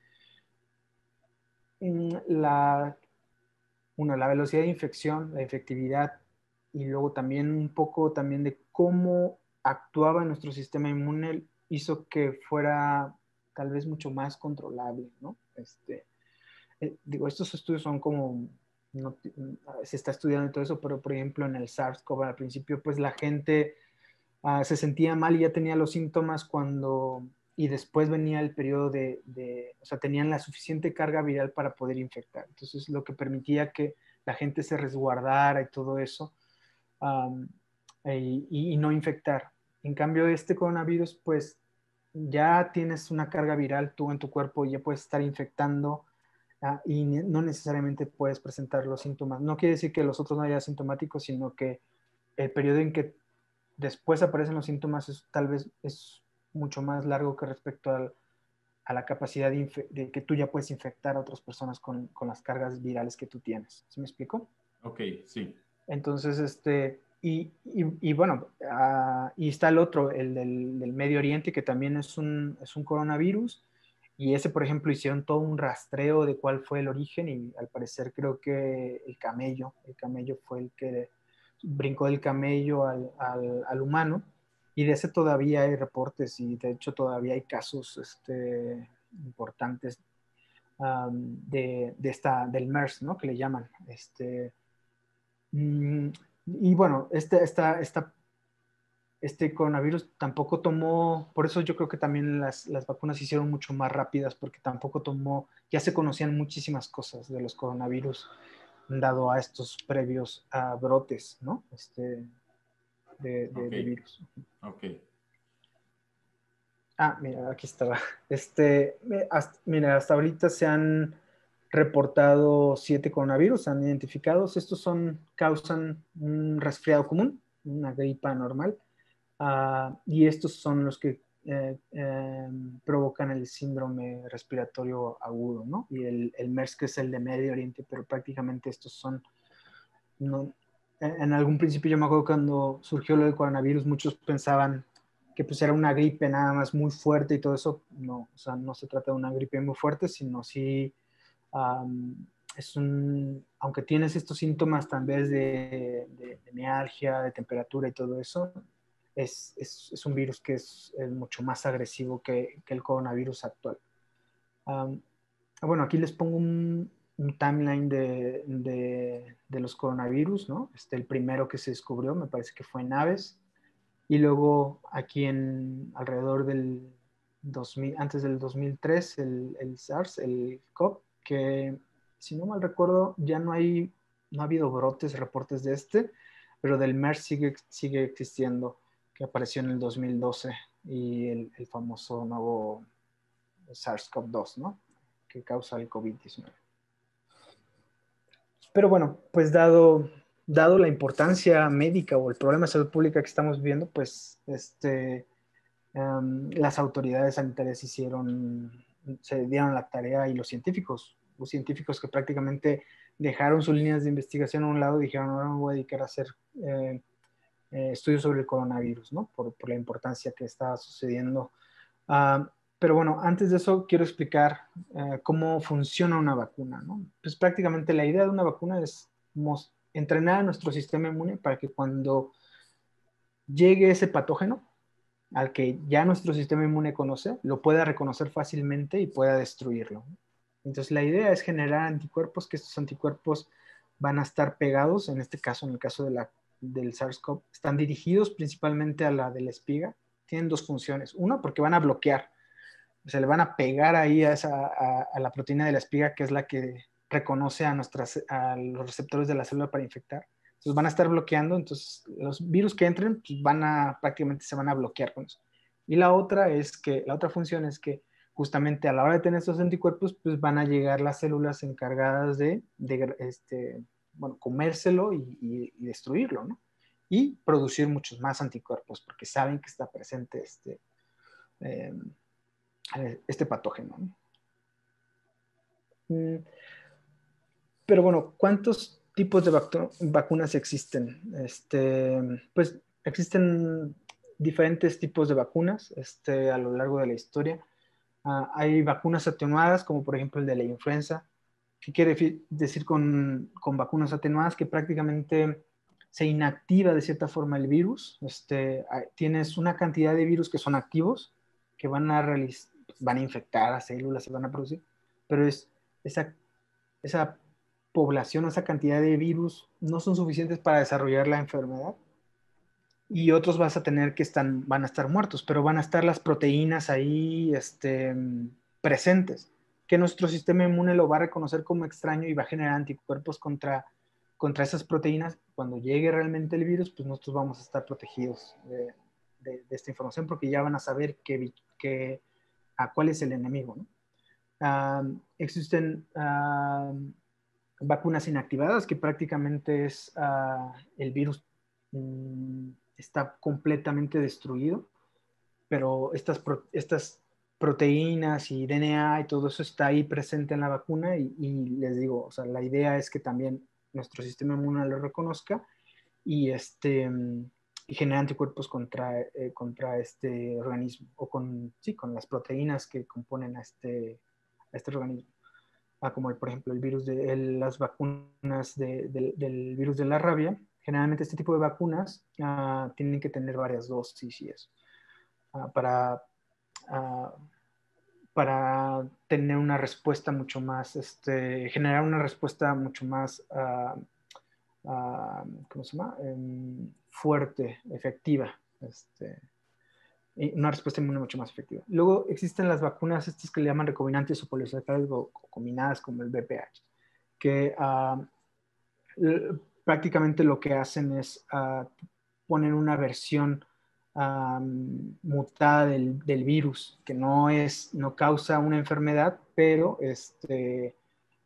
mm, la, uno, la velocidad de infección, la efectividad, y luego también un poco también de cómo actuaba nuestro sistema inmune hizo que fuera tal vez mucho más controlable, ¿no? Este, eh, digo, estos estudios son como, no, se está estudiando todo eso, pero por ejemplo en el SARS-CoV al principio, pues la gente uh, se sentía mal y ya tenía los síntomas cuando, y después venía el periodo de, de, o sea, tenían la suficiente carga viral para poder infectar. Entonces, lo que permitía que la gente se resguardara y todo eso, um, y, y no infectar. En cambio, este coronavirus, pues ya tienes una carga viral tú en tu cuerpo y ya puedes estar infectando uh, y no necesariamente puedes presentar los síntomas. No quiere decir que los otros no hayan sintomáticos, sino que el periodo en que después aparecen los síntomas es, tal vez es mucho más largo que respecto al, a la capacidad de, de, que tú ya puedes infectar a otras personas con, con las cargas virales que tú tienes. ¿Sí me explico? Ok, sí. Entonces, este, y, y, y bueno, uh, y está el otro, el del, del, Medio Oriente, que también es un, es un coronavirus, y ese, por ejemplo, hicieron todo un rastreo de cuál fue el origen, y al parecer creo que el camello, el camello fue el que brincó del camello al, al, al humano, y de ese todavía hay reportes, y de hecho todavía hay casos este, importantes um, de, de esta, del MERS, ¿no? Que le llaman, este... Y bueno, este, esta, esta, este coronavirus tampoco tomó, por eso yo creo que también las, las vacunas se hicieron mucho más rápidas, porque tampoco tomó, ya se conocían muchísimas cosas de los coronavirus, dado a estos previos uh, brotes, ¿no? Este, de, de, Ok, de virus. ok. Ah, mira, aquí estaba. Este, hasta, mira, hasta ahorita se han reportado siete coronavirus, han identificados. Estos son, causan un resfriado común, una gripa normal, uh, y estos son los que eh, eh, provocan el síndrome respiratorio agudo, ¿no? Y el, el MERS, que es el de Medio Oriente, pero prácticamente estos son, no, en algún principio yo me acuerdo cuando surgió lo del coronavirus, muchos pensaban que pues era una gripe nada más muy fuerte y todo eso. No, o sea, no se trata de una gripe muy fuerte, sino sí um, es un, aunque tienes estos síntomas tal vez de, de, de mialgia, de temperatura y todo eso, es, es, es un virus que es, es mucho más agresivo que, que, el coronavirus actual. Um, bueno, aquí les pongo un, un timeline de, de, de, los coronavirus, ¿no? Este, el primero que se descubrió, me parece que fue en aves, y luego aquí en alrededor del dos mil, antes del dos mil tres, el, el SARS, el CoV, que si no mal recuerdo ya no hay, no ha habido brotes, reportes de este, pero del MERS sigue, sigue existiendo, que apareció en el dos mil doce, y el, el famoso nuevo SARS-CoV dos, ¿no? Que causa el COVID diecinueve. Pero bueno, pues dado, dado la importancia médica o el problema de salud pública que estamos viviendo, pues este, um, las autoridades sanitarias hicieron, se dieron la tarea, y los científicos, los científicos que prácticamente dejaron sus líneas de investigación a un lado, dijeron, ahora me voy a dedicar a hacer eh, eh, estudios sobre el coronavirus, ¿no? Por, por la importancia que estaba sucediendo. Uh, pero bueno, antes de eso quiero explicar uh, cómo funciona una vacuna, ¿no? Pues prácticamente la idea de una vacuna es entrenar a nuestro sistema inmune para que cuando llegue ese patógeno al que ya nuestro sistema inmune conoce, lo pueda reconocer fácilmente y pueda destruirlo. Entonces la idea es generar anticuerpos, que estos anticuerpos van a estar pegados, en este caso, en el caso de la, del SARS-CoV, están dirigidos principalmente a la de la espiga. Tienen dos funciones. Una, porque van a bloquear, se le van a pegar ahí a, esa, a, a la proteína de la espiga, que es la que reconoce a, nuestras, a los receptores de la célula para infectar. Entonces van a estar bloqueando, entonces los virus que entren pues van a, prácticamente se van a bloquear con eso. Y la otra es que, la otra función es que justamente a la hora de tener estos anticuerpos, pues van a llegar las células encargadas de, de este, bueno, comérselo y, y, y destruirlo, ¿no? Y producir muchos más anticuerpos, porque saben que está presente este, eh, este patógeno, ¿no? Pero bueno, ¿cuántos tipos de vacunas existen? Este, pues existen diferentes tipos de vacunas este, a lo largo de la historia. Uh, hay vacunas atenuadas, como por ejemplo el de la influenza. ¿Qué quiere decir con, con vacunas atenuadas? Que prácticamente se inactiva de cierta forma el virus. Este, tienes una cantidad de virus que son activos, que van a, van a infectar a células, se van a producir, pero es esa, esa población o esa cantidad de virus no son suficientes para desarrollar la enfermedad, y otros vas a tener que están, van a estar muertos, pero van a estar las proteínas ahí este, presentes, que nuestro sistema inmune lo va a reconocer como extraño y va a generar anticuerpos contra, contra esas proteínas. Cuando llegue realmente el virus, pues nosotros vamos a estar protegidos de, de, de esta información, porque ya van a saber que, que, a cuál es el enemigo, ¿no? Uh, existen uh, vacunas inactivadas, que prácticamente es uh, el virus um, está completamente destruido, pero estas, pro, estas proteínas y D N A y todo eso está ahí presente en la vacuna, y, y les digo, o sea, la idea es que también nuestro sistema inmune lo reconozca y, este, y genere anticuerpos contra, eh, contra este organismo, o con, sí, con las proteínas que componen a este, a este organismo. Ah, como el, por ejemplo el virus de el, las vacunas de, de, del virus de la rabia. Generalmente este tipo de vacunas uh, tienen que tener varias dosis y eso, uh, para, uh, para tener una respuesta mucho más, este, generar una respuesta mucho más, uh, uh, ¿cómo se llama? Um, fuerte, efectiva, este, una respuesta inmune mucho más efectiva. Luego existen las vacunas estas que le llaman recombinantes o polisaccáridos o combinadas, como el V P H, que uh, prácticamente lo que hacen es uh, poner una versión um, mutada del, del, virus, que no, es, no causa una enfermedad, pero este,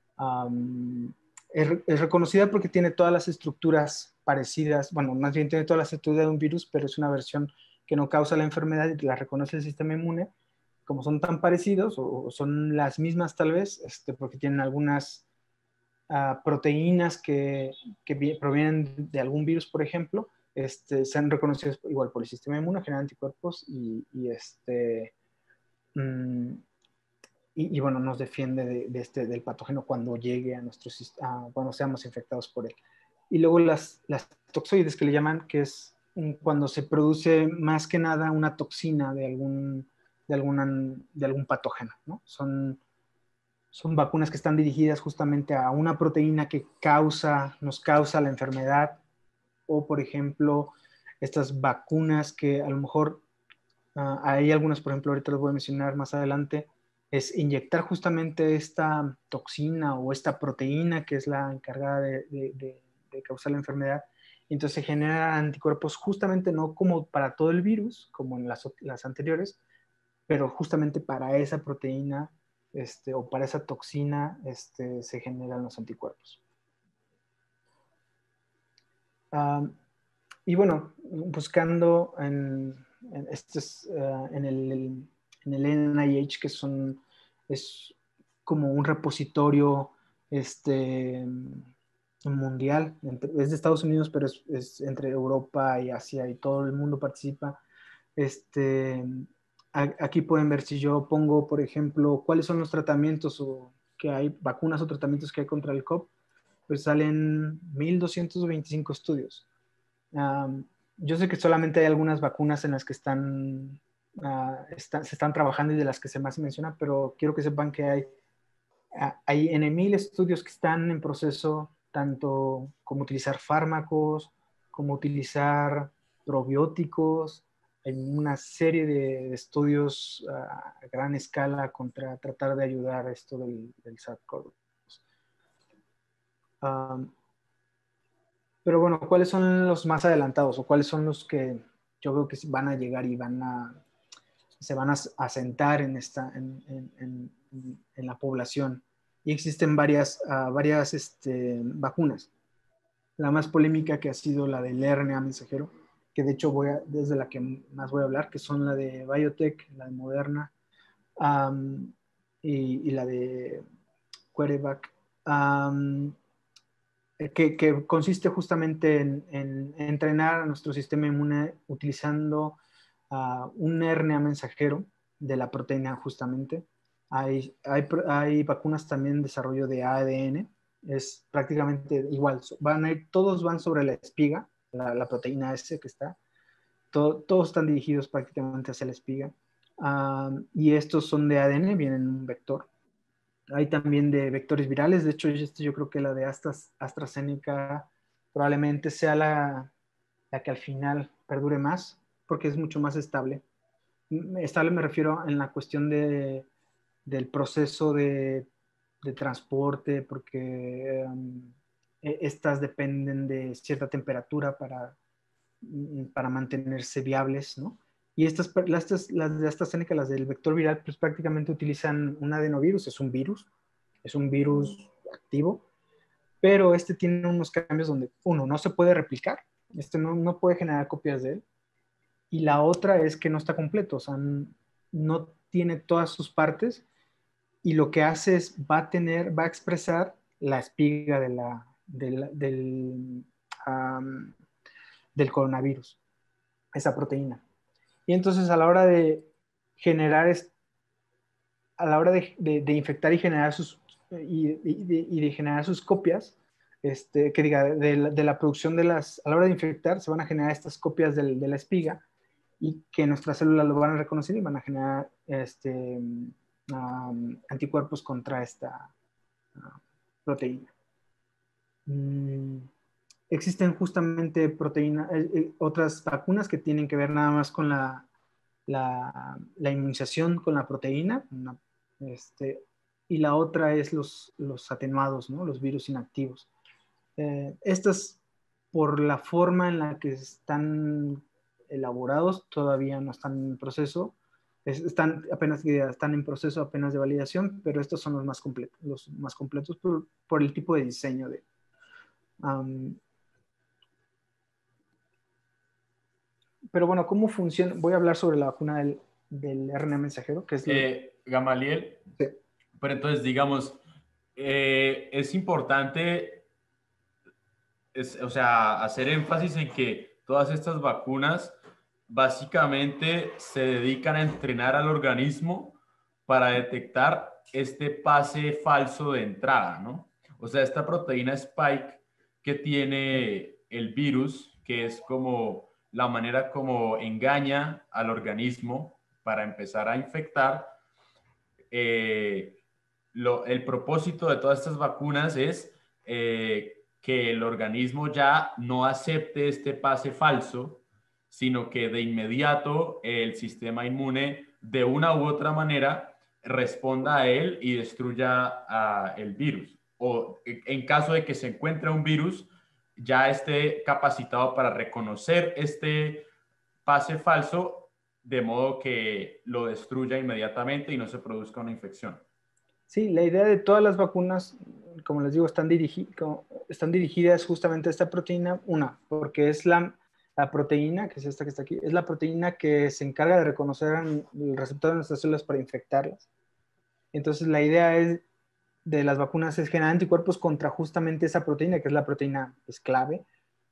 um, es, es reconocida porque tiene todas las estructuras parecidas, bueno, más bien tiene todas las estructuras de un virus, pero es una versión que no causa la enfermedad y la reconoce el sistema inmune. Como son tan parecidos, o, o son las mismas tal vez, este, porque tienen algunas uh, proteínas que, que provienen de algún virus, por ejemplo, este, se han reconocido igual por el sistema inmune, generan anticuerpos y, y este... Mmm, Y, y, bueno, nos defiende de, de este, del patógeno cuando llegue a nuestro sistema, cuando seamos infectados por él. Y luego las, las toxoides, que le llaman, que es un, cuando se produce más que nada una toxina de algún, de alguna, de algún patógeno, ¿no? Son, son vacunas que están dirigidas justamente a una proteína que causa, nos causa la enfermedad, o por ejemplo, estas vacunas que a lo mejor, uh, hay algunas, por ejemplo, ahorita les voy a mencionar más adelante, es inyectar justamente esta toxina o esta proteína que es la encargada de, de, de, de causar la enfermedad. Y entonces se generan anticuerpos justamente no como para todo el virus, como en las, las anteriores, pero justamente para esa proteína este, o para esa toxina este, se generan los anticuerpos. Um, y bueno, buscando en, en, estos, uh, en el... en el N I H, que son, es como un repositorio este, mundial, es de Estados Unidos, pero es, es entre Europa y Asia y todo el mundo participa. Este, aquí pueden ver si yo pongo, por ejemplo, cuáles son los tratamientos o que hay, vacunas o tratamientos que hay contra el COVID, pues salen mil doscientos veinticinco estudios. Um, yo sé que solamente hay algunas vacunas en las que están, uh, está, se están trabajando y de las que se más se menciona, pero quiero que sepan que hay, uh, hay en mil estudios que están en proceso, tanto como utilizar fármacos, como utilizar probióticos. Hay una serie de estudios uh, a gran escala contra tratar de ayudar a esto del, del SARS-CoV. Um, pero bueno, ¿cuáles son los más adelantados o cuáles son los que yo creo que van a llegar y van a, se van a asentar en, esta, en, en, en, en la población? Y existen varias, uh, varias este, vacunas. La más polémica que ha sido la del R N A mensajero, que de hecho voy a, desde la que más voy a hablar, que son la de BioNTech, la de Moderna um, y, y la de CureVac. Um, Que, que, consiste justamente en, en, entrenar a nuestro sistema inmune utilizando uh, un R N A mensajero de la proteína justamente. Hay, hay, hay vacunas también en desarrollo de A D N, es prácticamente igual, van a ir, todos van sobre la espiga, la, la proteína S que está, todo, todos están dirigidos prácticamente hacia la espiga. Uh, y estos son de A D N, vienen en un vector. Hay también de vectores virales, de hecho este, yo creo que la de Astras, AstraZeneca probablemente sea la, la que al final perdure más, porque es mucho más estable. Estable me refiero en la cuestión de, del proceso de, de transporte, porque um, estas dependen de cierta temperatura para, para mantenerse viables, ¿no? Y estas, las, las de AstraZeneca, las del vector viral, pues prácticamente utilizan un adenovirus, es un virus, es un virus activo, pero este tiene unos cambios donde, uno, no se puede replicar, este no, no puede generar copias de él, y la otra es que no está completo, o sea, no tiene todas sus partes, y lo que hace es, va a tener, va a expresar la espiga de la, de la, del, um, del coronavirus, esa proteína. Y entonces a la hora de generar, a la hora de, de, de infectar y generar sus, y, y, de, y de generar sus copias, este, que diga, de la, de la producción de las, a la hora de infectar se van a generar estas copias de, de la espiga y que nuestras células lo van a reconocer y van a generar este, um, anticuerpos contra esta uh, proteína. Mm. Existen justamente proteínas, eh, eh, otras vacunas que tienen que ver nada más con la, la, la inmunización con la proteína, una, este, y la otra es los, los atenuados, ¿no? Los virus inactivos. Eh, estas, por la forma en la que están elaborados, todavía no están en proceso, es, están, apenas, están en proceso apenas de validación, pero estos son los más completos, los más completos por, por el tipo de diseño de... Um, pero bueno, ¿cómo funciona? Voy a hablar sobre la vacuna del, del R N A mensajero, que es... Eh, Gamaliel, sí. pero entonces, digamos, eh, es importante, es, o sea, hacer énfasis en que todas estas vacunas básicamente se dedican a entrenar al organismo para detectar este pase falso de entrada, ¿no? O sea, esta proteína Spike que tiene el virus, que es como la manera como engaña al organismo para empezar a infectar, eh, lo, el propósito de todas estas vacunas es eh, que el organismo ya no acepte este pase falso, sino que de inmediato el sistema inmune de una u otra manera responda a él y destruya a el virus. O en caso de que se encuentre un virus, ya esté capacitado para reconocer este pase falso de modo que lo destruya inmediatamente y no se produzca una infección. Sí, la idea de todas las vacunas, como les digo, están, dirigi están dirigidas justamente a esta proteína. Una, porque es la, la proteína, que es esta que está aquí, es la proteína que se encarga de reconocer el receptor de nuestras células para infectarlas. Entonces, la idea es, de las vacunas es generar anticuerpos contra justamente esa proteína, que es la proteína pues, clave,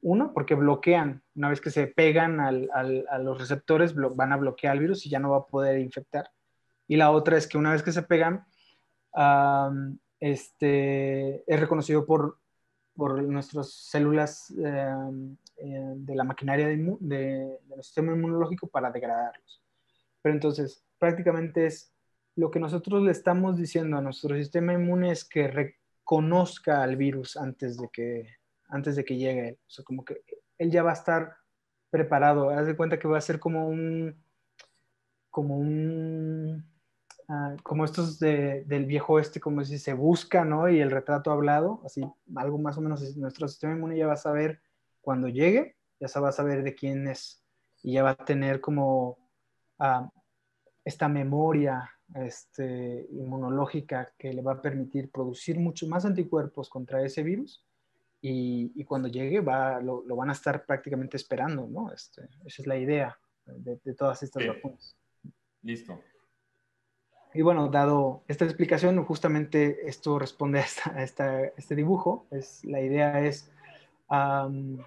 Uno, porque bloquean, una vez que se pegan al, al, a los receptores, van a bloquear el virus y ya no va a poder infectar. Y la otra es que una vez que se pegan, um, este, es reconocido por, por nuestras células eh, eh, de la maquinaria de, de, de nuestro sistema inmunológico para degradarlos. Pero entonces, prácticamente es lo que nosotros le estamos diciendo a nuestro sistema inmune es que reconozca al virus antes de que, antes de que llegue él. O sea, como que él ya va a estar preparado. Haz de cuenta que va a ser como un, como un, uh, como estos de, del viejo oeste, como si se busca, ¿no? Y el retrato hablado, así, algo más o menos, nuestro sistema inmune ya va a saber cuando llegue, ya va a saber de quién es y ya va a tener como uh, esta memoria este, inmunológica que le va a permitir producir muchos más anticuerpos contra ese virus y, y cuando llegue va, lo, lo, van a estar prácticamente esperando, ¿no? Este, esa es la idea de, de todas estas Sí. vacunas. Listo. Y bueno, dado esta explicación, justamente esto responde a, esta, a, esta, a este dibujo. Es, la idea es um,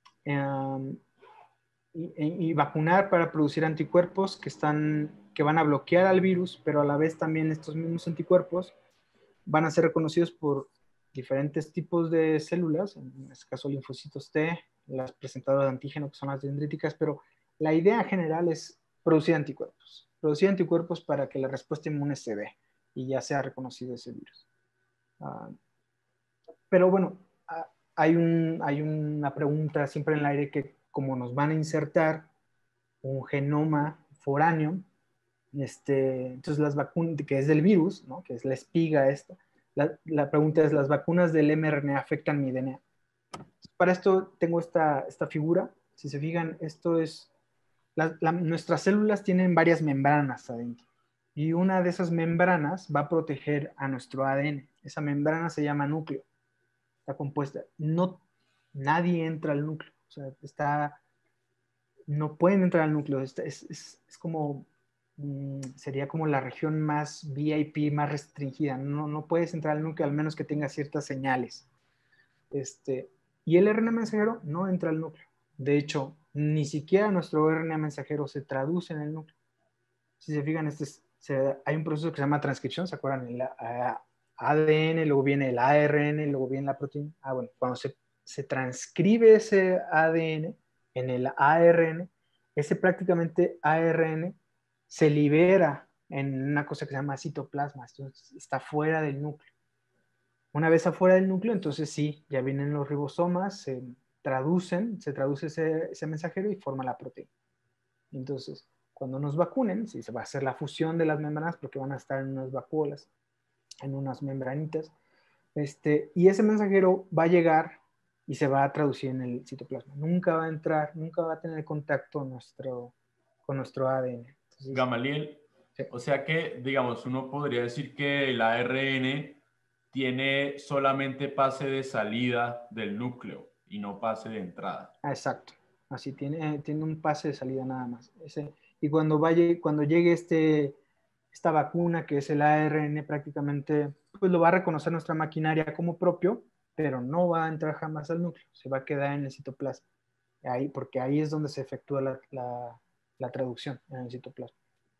um, y, y vacunar para producir anticuerpos que, están, que van a bloquear al virus, pero a la vez también estos mismos anticuerpos van a ser reconocidos por diferentes tipos de células, en este caso linfocitos T, las presentadoras de antígeno que son las dendríticas, pero la idea general es producir anticuerpos, producir anticuerpos para que la respuesta inmune se dé y ya sea reconocido ese virus. Uh, pero bueno, uh, hay, un, hay una pregunta siempre en el aire que como nos van a insertar un genoma foráneo, este, entonces las vacunas, que es del virus, ¿no? Que es la espiga esta, la, la, pregunta es, ¿las vacunas del eme erre ene a afectan mi de ene a? Para esto tengo esta, esta figura, si se fijan, esto es, la, la, nuestras células tienen varias membranas adentro, y una de esas membranas va a proteger a nuestro a de ene, esa membrana se llama núcleo, está compuesta, no, nadie entra al núcleo, o sea, está, no pueden entrar al núcleo, es, es, es, es como, mmm, sería como la región más ve i pe, más restringida, no, no puedes entrar al núcleo al menos que tenga ciertas señales. Este, y el erre ene a mensajero no entra al núcleo, de hecho, ni siquiera nuestro erre ene a mensajero se traduce en el núcleo. Si se fijan, este es, se, hay un proceso que se llama transcripción, ¿se acuerdan? El a, a de ene, luego viene el a erre ene, luego viene la proteína. Ah, bueno, cuando se, se transcribe ese a de ene en el a erre ene, ese prácticamente a erre ene se libera en una cosa que se llama citoplasma, entonces está fuera del núcleo. Una vez afuera del núcleo, entonces sí, ya vienen los ribosomas, se traducen, se traduce ese, ese mensajero y forma la proteína. Entonces, cuando nos vacunen, sí, se va a hacer la fusión de las membranas porque van a estar en unas vacuolas, en unas membranitas, este, y ese mensajero va a llegar y se va a traducir en el citoplasma. Nunca va a entrar, nunca va a tener contacto nuestro, con nuestro a de ene. Entonces, Gamaliel, sí. O sea que, digamos, uno podría decir que el a erre ene tiene solamente pase de salida del núcleo y no pase de entrada. Exacto, así tiene, tiene un pase de salida nada más. Ese, y cuando, vaya, cuando llegue este, esta vacuna, que es el a erre ene, prácticamente pues lo va a reconocer nuestra maquinaria como propio, pero no va a entrar jamás al núcleo, se va a quedar en el citoplasma, ahí, porque ahí es donde se efectúa la, la, la traducción, en el citoplasma.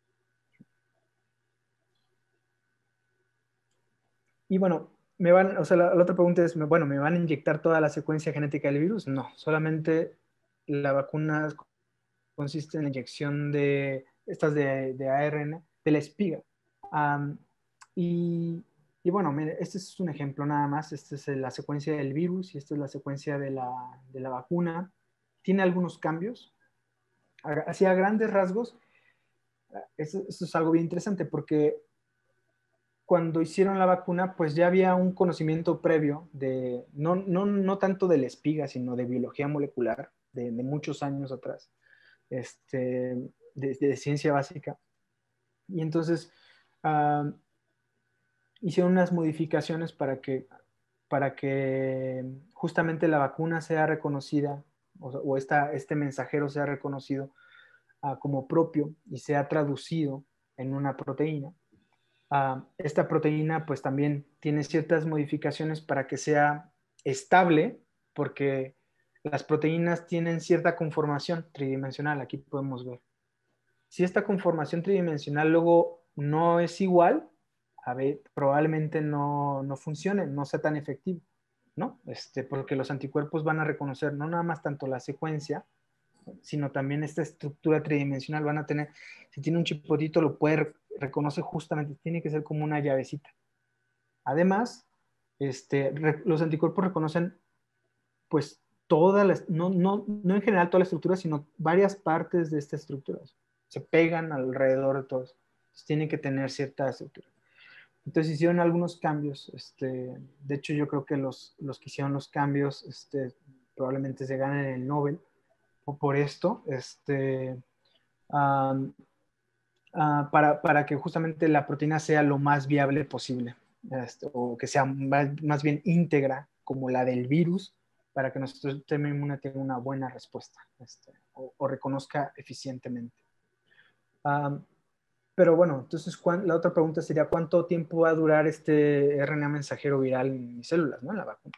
Y bueno, me van, o sea, la, la otra pregunta es, bueno, ¿me van a inyectar toda la secuencia genética del virus? No, solamente la vacuna consiste en la inyección de estas de, de a erre ene, de la espiga. Um, y, y, bueno, mire, este es un ejemplo nada más. Esta es la secuencia del virus y esta es la secuencia de la, de la vacuna. Tiene algunos cambios. Así a grandes rasgos, esto, esto es algo bien interesante porque cuando hicieron la vacuna, pues ya había un conocimiento previo de, no, no, no tanto de la espiga, sino de biología molecular, de, de muchos años atrás. Este, de, de, ciencia básica. Y entonces uh, hicieron unas modificaciones para que, para que justamente la vacuna sea reconocida o, o esta, este mensajero sea reconocido uh, como propio y sea traducido en una proteína. Uh, esta proteína pues también tiene ciertas modificaciones para que sea estable, porque las proteínas tienen cierta conformación tridimensional, aquí podemos ver. Si esta conformación tridimensional luego no es igual, a ver, probablemente no, no funcione, no sea tan efectivo, ¿no? Este, porque los anticuerpos van a reconocer no nada más tanto la secuencia, sino también esta estructura tridimensional. Van a tener, si tiene un chipotito, lo puede reconocer justamente, tiene que ser como una llavecita. Además, este, re, los anticuerpos reconocen, pues, todas las, no, no, no en general toda la estructura, sino varias partes de esta estructura. Se pegan alrededor de todos. Entonces, tienen que tener cierta estructura. Entonces hicieron algunos cambios. Este, de hecho, yo creo que los, los que hicieron los cambios este, probablemente se ganen el Nobel por esto, este, um, uh, para, para que justamente la proteína sea lo más viable posible, este, o que sea más, más bien íntegra, como la del virus, para que nuestro sistema inmune tenga una buena respuesta, este, o, o reconozca eficientemente. Um, pero bueno, entonces la otra pregunta sería, ¿cuánto tiempo va a durar este R N A mensajero viral en mis células, ¿no? En la vacuna.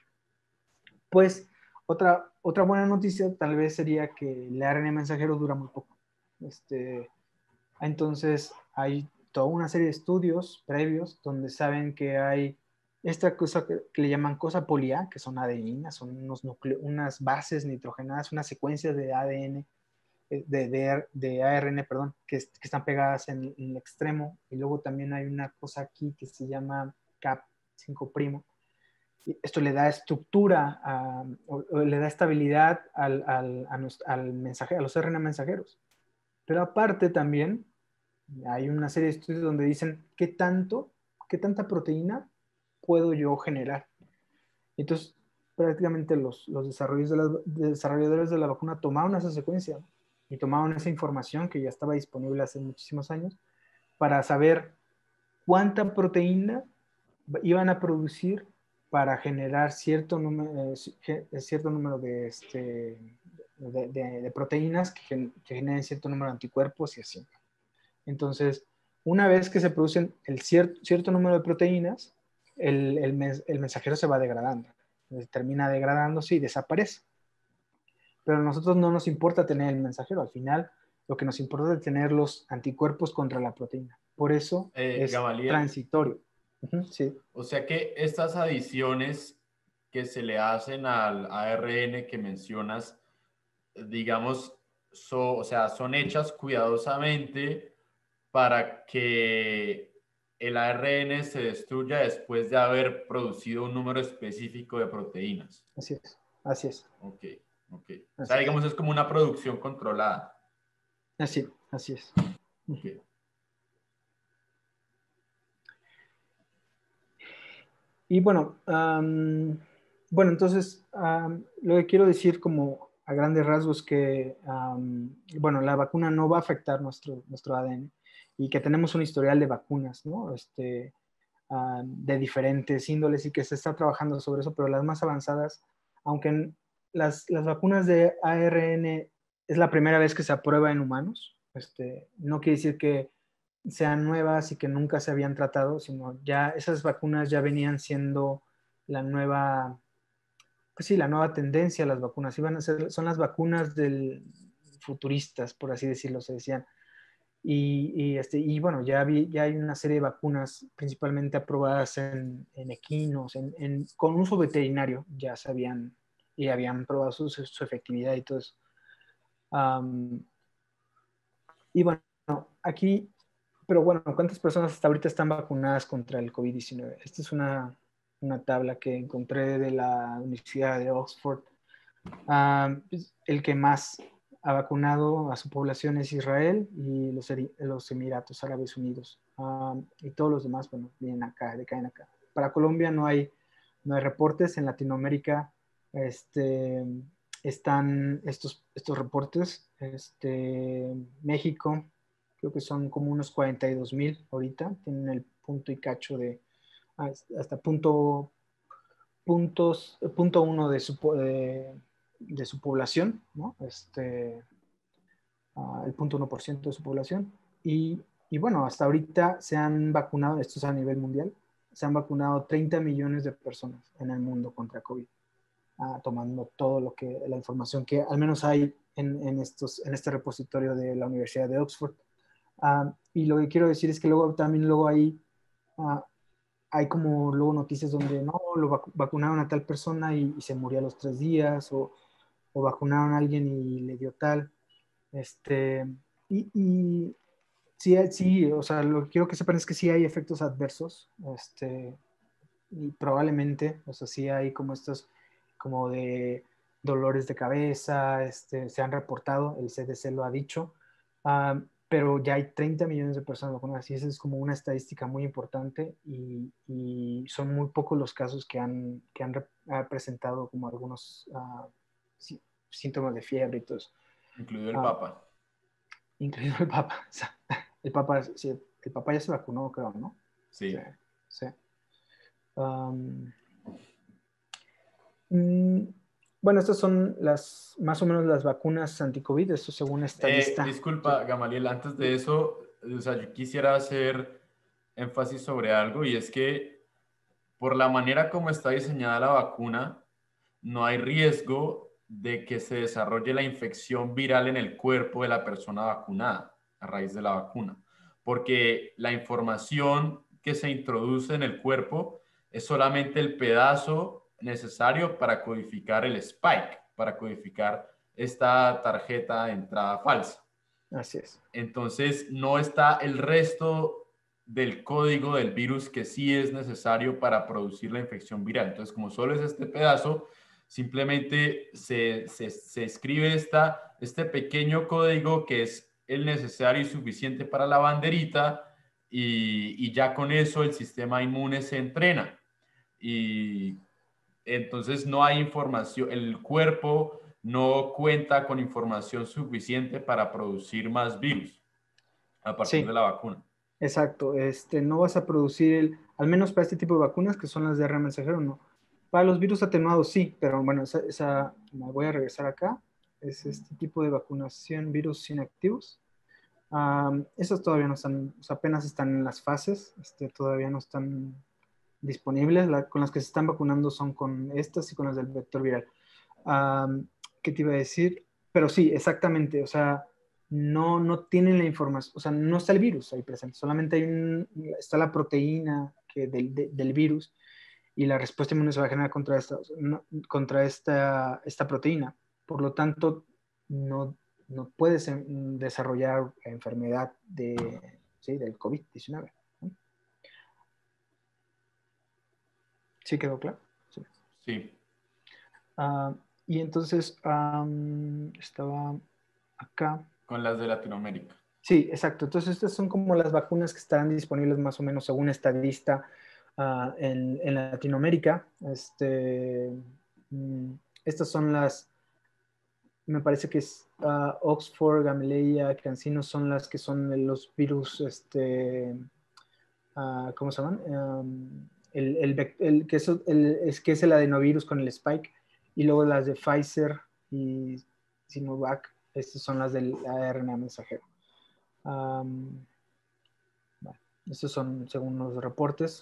Pues otra, otra buena noticia tal vez sería que el R N A mensajero dura muy poco. Este, entonces hay toda una serie de estudios previos donde saben que hay esta cosa que, que le llaman cosa polía, que son adenínas, son unos núcleos, unas bases nitrogenadas, una secuencia de A D N, de, de, de A R N, perdón, que, que están pegadas en, en el extremo. Y luego también hay una cosa aquí que se llama cap cinco'. Esto le da estructura, a, o, o le da estabilidad al, al, a, nos, al mensaje, a los R N A mensajeros. Pero aparte también hay una serie de estudios donde dicen qué tanto, qué tanta proteína puedo yo generar. Entonces, prácticamente los, los desarrolladores, de la, desarrolladores de la vacuna tomaron esa secuencia y tomaron esa información que ya estaba disponible hace muchísimos años para saber cuánta proteína iban a producir para generar cierto número, eh, cierto número de, este, de, de, de proteínas que, gen, que generen cierto número de anticuerpos y así. Entonces, una vez que se producen el cierto, cierto número de proteínas, el, el, el mensajero se va degradando. Termina degradándose y desaparece. Pero a nosotros no nos importa tener el mensajero. Al final, lo que nos importa es tener los anticuerpos contra la proteína. Por eso Eh, es Gamaliel, transitorio. Uh-huh, sí. o sea que estas adiciones que se le hacen al A R N que mencionas, digamos, so, o sea, son hechas cuidadosamente para que el A R N se destruya después de haber producido un número específico de proteínas. Así es, así es. Ok, ok. O sea, Así es. digamos, es como una producción controlada. Así, así es. Ok. Y bueno, um, bueno, entonces, um, lo que quiero decir como a grandes rasgos que, um, bueno, la vacuna no va a afectar nuestro, nuestro A D N y que tenemos un historial de vacunas, ¿no? Este, uh, de diferentes índoles y que se está trabajando sobre eso, pero las más avanzadas, aunque las, las vacunas de A R N es la primera vez que se aprueba en humanos, este, no quiere decir que sean nuevas y que nunca se habían tratado, sino ya esas vacunas ya venían siendo la nueva, pues sí, la nueva tendencia a las vacunas. Iban a ser, son las vacunas del futuristas, por así decirlo, se decían. Y, y, este, y bueno, ya, vi, ya hay una serie de vacunas principalmente aprobadas en, en equinos, en, en, con uso veterinario, ya sabían y habían probado su, su efectividad y todo eso. Um, y bueno, aquí, pero bueno, ¿cuántas personas hasta ahorita están vacunadas contra el COVID diecinueve? Esta es una, una tabla que encontré de la Universidad de Oxford. Um, el que más ha vacunado a su población es Israel y los, los Emiratos Árabes Unidos. Um, y todos los demás, bueno, vienen acá, decaen acá. Para Colombia no hay, no hay reportes. En Latinoamérica este, están estos, estos reportes. Este, México, creo que son como unos cuarenta y dos mil ahorita. Tienen el punto y cacho de hasta punto, puntos, punto uno de su... De, de su población, ¿no? Este, uh, el punto uno por ciento de su población. Y, y bueno, hasta ahorita se han vacunado, esto es a nivel mundial, se han vacunado treinta millones de personas en el mundo contra COVID. uh, tomando todo lo que, la información que al menos hay en, en, estos, en este repositorio de la Universidad de Oxford. Uh, y lo que quiero decir es que luego también luego hay, uh, hay como luego noticias donde no, lo vac vacunaron a tal persona y, y se murió a los tres días, o, o vacunaron a alguien y le dio tal. Este, y, y sí, sí, o sea, lo que quiero que sepan es que sí hay efectos adversos, este, y probablemente, o sea, sí hay como estos, como de dolores de cabeza, este, se han reportado, el C D C lo ha dicho, uh, pero ya hay treinta millones de personas vacunadas y esa es como una estadística muy importante y, y son muy pocos los casos que han, que han ha presentado como algunos uh, sí, síntomas de fiebre y todo eso. Incluido el Uh, Papa. Incluido el Papa. O sea, el Papa, sí, el Papa ya se vacunó, creo, ¿no? Sí, Sí. sí. Um, mm, bueno, estas son las, más o menos las vacunas anti-COVID, eso según esta Eh, lista. Sí. disculpa, Gamaliel, antes de eso, o sea, yo quisiera hacer énfasis sobre algo y es que por la manera como está diseñada la vacuna, no hay riesgo de que se desarrolle la infección viral en el cuerpo de la persona vacunada a raíz de la vacuna, porque la información que se introduce en el cuerpo es solamente el pedazo necesario para codificar el spike, para codificar esta tarjeta de entrada falsa. Así es. Entonces, no está el resto del código del virus que sí es necesario para producir la infección viral. Entonces, como solo es este pedazo, simplemente se, se, se escribe esta, este pequeño código que es el necesario y suficiente para la banderita y, y ya con eso el sistema inmune se entrena. Y entonces no hay información, el cuerpo no cuenta con información suficiente para producir más virus a partir de Sí, la vacuna. exacto. Este, no vas a producir, el, al menos para este tipo de vacunas, que son las de R N A mensajero, no. Para los virus atenuados, sí, pero bueno, esa, esa me voy a regresar acá. Es este tipo de vacunación, virus inactivos. Um, esas todavía no están, o sea, apenas están en las fases, este, todavía no están disponibles. La, con las que se están vacunando son con estas y con las del vector viral. Um, ¿Qué te iba a decir? Pero sí, exactamente, o sea, no, no tienen la información, o sea, no está el virus ahí presente, solamente hay un, está la proteína que del, de, del virus y la respuesta inmune se va a generar contra esta, no, contra esta, esta proteína. Por lo tanto, no, no puedes desarrollar la enfermedad de, ¿sí? del COVID diecinueve. ¿No? ¿Sí quedó claro? Sí. Sí. Uh, y entonces um, estaba acá. Con las de Latinoamérica. Sí, exacto. Entonces estas son como las vacunas que estarán disponibles más o menos según esta lista uh, en, en, Latinoamérica. Este, mm, estas son las, me parece que es uh, Oxford, Gamaleya, Cancino son las que son los virus, este, uh, ¿cómo se llaman? Um, el, el, el, que es, el, es, que es el adenovirus con el spike, y luego las de Pfizer y Sinovac, estas son las del A R N A mensajero. Um, bueno, estos son según los reportes.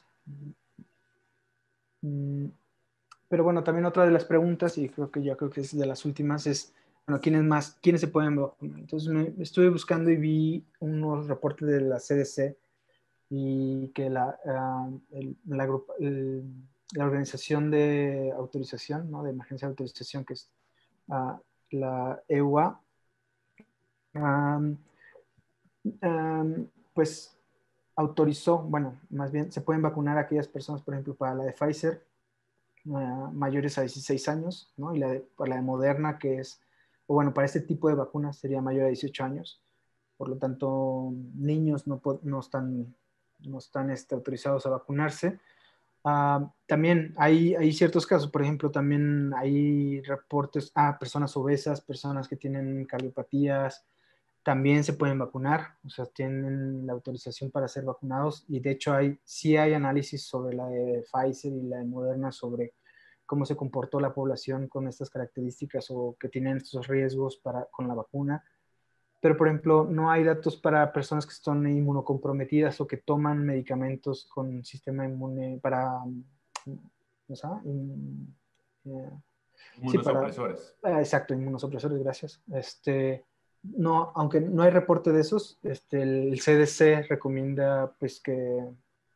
Um, pero bueno, también otra de las preguntas, y creo que yo creo que es de las últimas, es, bueno, ¿quiénes más, quiénes se pueden vacunar? Entonces me estuve buscando y vi unos reportes de la C D C y que la, uh, el, la, el, la organización de autorización, ¿no? De emergencia de autorización, que es uh, la E U A, um, um, pues autorizó, bueno, más bien se pueden vacunar a aquellas personas, por ejemplo, para la de Pfizer, uh, mayores a dieciséis años, ¿no? Y la de, para la de Moderna, que es, o bueno, para este tipo de vacunas sería mayor a dieciocho años. Por lo tanto, niños no, no están, no están este, autorizados a vacunarse. Uh, también hay, hay ciertos casos, por ejemplo, también hay reportes a ah, personas obesas, personas que tienen cardiopatías, también se pueden vacunar, o sea, tienen la autorización para ser vacunados y de hecho hay, sí hay análisis sobre la de Pfizer y la de Moderna sobre cómo se comportó la población con estas características o que tienen estos riesgos para, con la vacuna. Pero, por ejemplo, no hay datos para personas que están inmunocomprometidas o que toman medicamentos con sistema inmune para, ¿cómo se llama? In, yeah. Sí, para, Inmunosupresores. ah, exacto, inmunosupresores, gracias. Este, no, aunque no hay reporte de esos, este, el C D C recomienda pues que,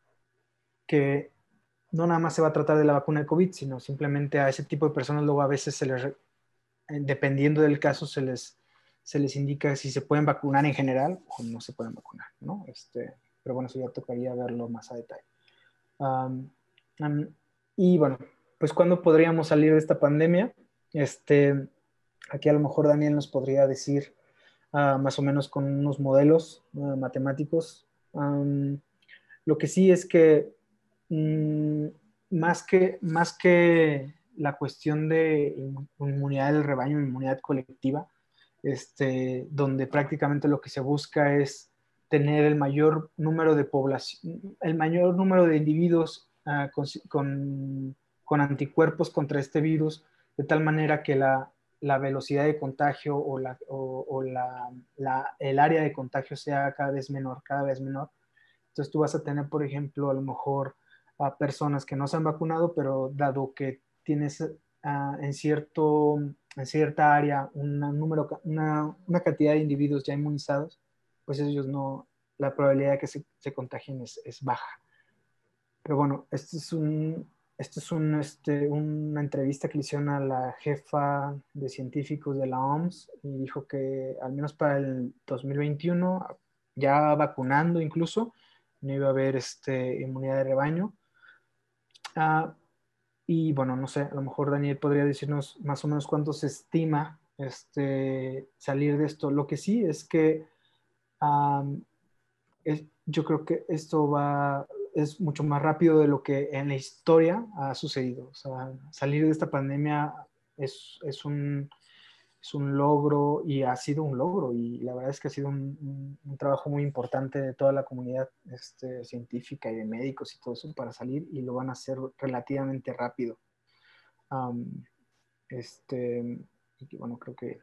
que no nada más se va a tratar de la vacuna de COVID, sino simplemente a ese tipo de personas luego a veces se les, dependiendo del caso, se les, se les indica si se pueden vacunar en general o no se pueden vacunar, ¿no? Este, pero bueno, eso ya tocaría verlo más a detalle. Um, um, y bueno, pues ¿cuándo podríamos salir de esta pandemia? Este, aquí a lo mejor Daniel nos podría decir uh, más o menos con unos modelos uh, matemáticos. Um, lo que sí es que, um, más que más que la cuestión de inmunidad del rebaño, inmunidad colectiva, este, donde prácticamente lo que se busca es tener el mayor número de población, el mayor número de individuos uh, con, con, con, anticuerpos contra este virus, de tal manera que la, la velocidad de contagio o, la, o, o la, la, el área de contagio sea cada vez menor, cada vez menor. Entonces tú vas a tener, por ejemplo, a lo mejor a personas que no se han vacunado, pero dado que tienes uh, en, cierto, en cierta área una, número, una, una cantidad de individuos ya inmunizados, pues ellos no, la probabilidad de que se, se contagien es, es baja. Pero bueno, este es un, esto es un, este, una entrevista que le hicieron a la jefa de científicos de la O M S y dijo que al menos para el dos mil veintiuno, ya vacunando incluso, no iba a haber este, inmunidad de rebaño. Ah, y bueno, no sé, a lo mejor Daniel podría decirnos más o menos cuánto se estima este, salir de esto. Lo que sí es que um, es, yo creo que esto va, es mucho más rápido de lo que en la historia ha sucedido. O sea, salir de esta pandemia es, es, un, es un logro y ha sido un logro y la verdad es que ha sido un, un, un trabajo muy importante de toda la comunidad este, científica y de médicos y todo eso para salir y lo van a hacer relativamente rápido. Um, este, y bueno, creo que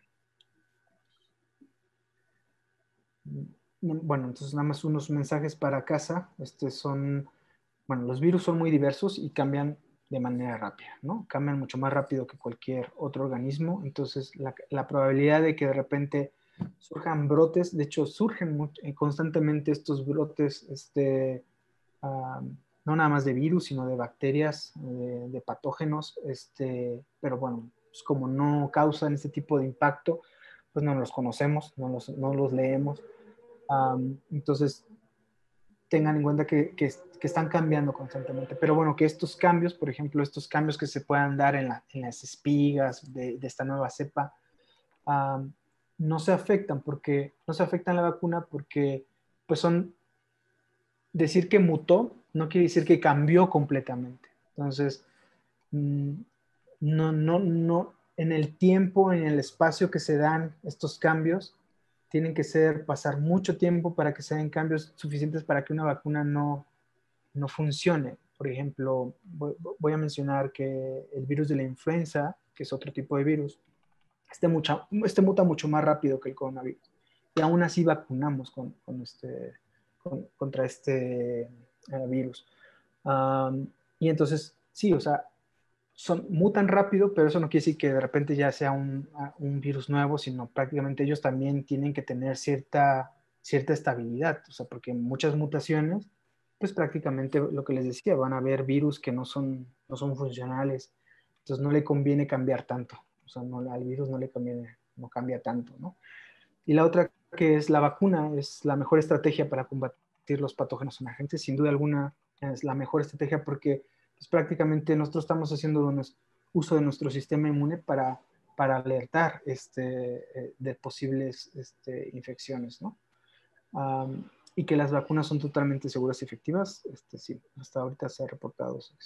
bueno, entonces nada más unos mensajes para casa. Este son, bueno, los virus son muy diversos y cambian de manera rápida, ¿no? Cambian mucho más rápido que cualquier otro organismo. Entonces, la, la probabilidad de que de repente surjan brotes, de hecho, surgen muy, constantemente estos brotes, este, uh, no nada más de virus, sino de bacterias, de, de patógenos, este, pero bueno, pues como no causan este tipo de impacto, pues no los conocemos, no los, no los leemos. Um, entonces, tengan en cuenta que, que, que, están cambiando constantemente. Pero bueno, que estos cambios, por ejemplo, estos cambios que se puedan dar en, la, en las espigas de, de, esta nueva cepa, um, no se afectan porque no se afectan la vacuna porque pues son, decir que mutó no quiere decir que cambió completamente. Entonces, mmm, no, no, no, en el tiempo, en el espacio que se dan estos cambios, tienen que ser, pasar mucho tiempo para que se den cambios suficientes para que una vacuna no, no funcione. Por ejemplo, voy, voy, a mencionar que el virus de la influenza, que es otro tipo de virus, este, mucha, este muta mucho más rápido que el coronavirus. Y aún así vacunamos con, con este, con, contra este uh, virus. Um, y entonces, sí, o sea, son, mutan rápido, pero eso no quiere decir que de repente ya sea un, un virus nuevo, sino prácticamente ellos también tienen que tener cierta, cierta estabilidad, o sea, porque muchas mutaciones, pues prácticamente lo que les decía, van a haber virus que no son, no son funcionales, entonces no le conviene cambiar tanto, o sea, no, al virus no le conviene, no cambia tanto, ¿no? Y la otra que es la vacuna, es la mejor estrategia para combatir los patógenos emergentes, sin duda alguna es la mejor estrategia porque pues, prácticamente nosotros estamos haciendo uso de nuestro sistema inmune para, para alertar este, de posibles este, infecciones, ¿no? Um, y que las vacunas son totalmente seguras y efectivas, este, sí, hasta ahorita se ha reportado eso.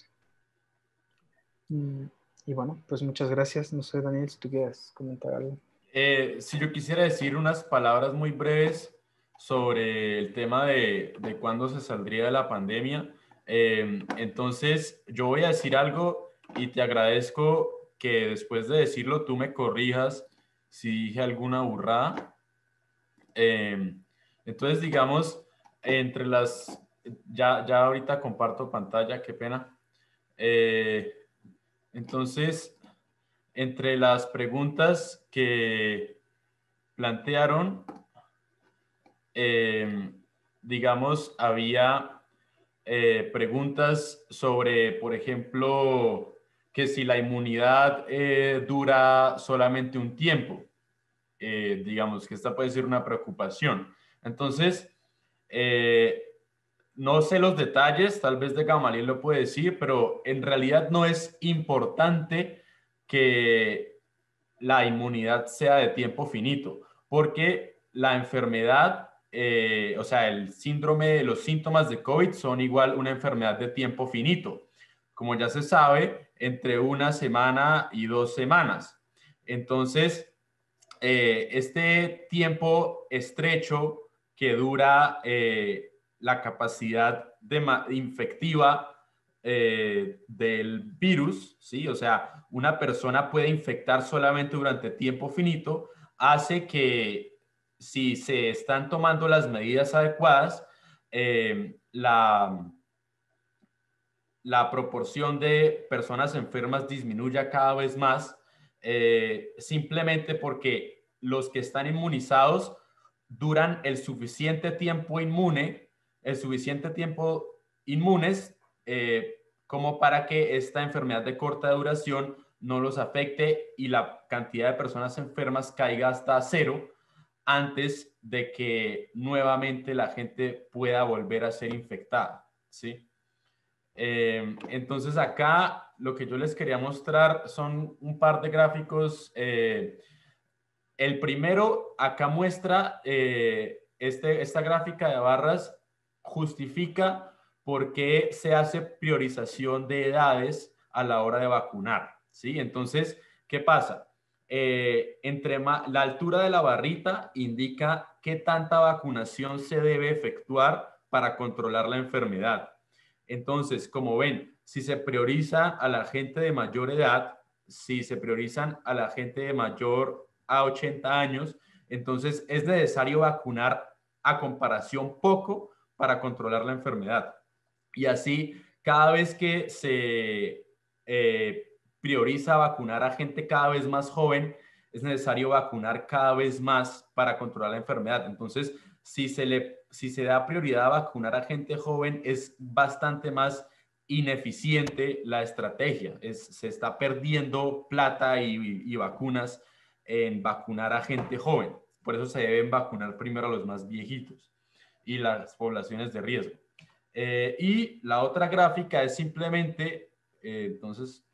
Mm, y bueno, pues muchas gracias. No sé, Daniel, si tú quieres comentar algo. Eh, si yo quisiera decir unas palabras muy breves sobre el tema de, de cuándo se saldría de la pandemia, eh, entonces yo voy a decir algo y te agradezco que después de decirlo tú me corrijas si dije alguna burrada. Eh, entonces, digamos, entre las... Ya, ya ahorita comparto pantalla, qué pena. Eh, entonces, entre las preguntas que plantearon, eh, digamos, había eh, preguntas sobre, por ejemplo, que si la inmunidad eh, dura solamente un tiempo. Eh, digamos que esta puede ser una preocupación. Entonces, eh, no sé los detalles, tal vez de Gamaliel lo puede decir, pero en realidad no es importante que la inmunidad sea de tiempo finito, porque la enfermedad, eh, o sea, el síndrome, los síntomas de COVID son igual una enfermedad de tiempo finito, como ya se sabe, entre una semana y dos semanas. Entonces, eh, este tiempo estrecho que dura eh, la capacidad de infectiva eh, del virus, ¿sí? O sea, una persona puede infectar solamente durante tiempo finito, hace que si se están tomando las medidas adecuadas, eh, la, la proporción de personas enfermas disminuya cada vez más, eh, simplemente porque los que están inmunizados duran el suficiente tiempo inmune, el suficiente tiempo inmunes, eh, como para que esta enfermedad de corta duración no los afecte y la cantidad de personas enfermas caiga hasta cero antes de que nuevamente la gente pueda volver a ser infectada, ¿sí? Eh, entonces acá lo que yo les quería mostrar son un par de gráficos. Eh, el primero acá muestra eh, este, esta gráfica de barras justifica por qué se hace priorización de edades a la hora de vacunar, ¿sí? Entonces, ¿qué pasa? Eh, entre la altura de la barrita indica qué tanta vacunación se debe efectuar para controlar la enfermedad. Entonces, como ven, si se prioriza a la gente de mayor edad, si se priorizan a la gente de mayor a ochenta años, entonces es necesario vacunar a comparación poco para controlar la enfermedad. Y así, cada vez que se eh, prioriza vacunar a gente cada vez más joven, es necesario vacunar cada vez más para controlar la enfermedad. Entonces, si se, le, si se da prioridad a vacunar a gente joven, es bastante más ineficiente la estrategia. Es, se está perdiendo plata y, y vacunas en vacunar a gente joven. Por eso se deben vacunar primero a los más viejitos y las poblaciones de riesgo. Eh, y la otra gráfica es simplemente, eh, entonces,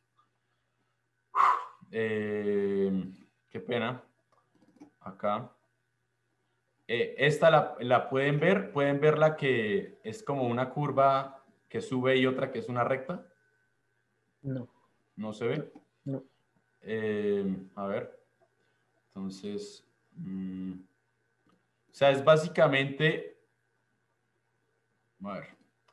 eh, qué pena, acá. Eh, esta la, la pueden ver, pueden ver la que es como una curva que sube y otra que es una recta. No. ¿No se ve? No. no. Eh, a ver. Entonces, mmm, o sea, es básicamente, a ver,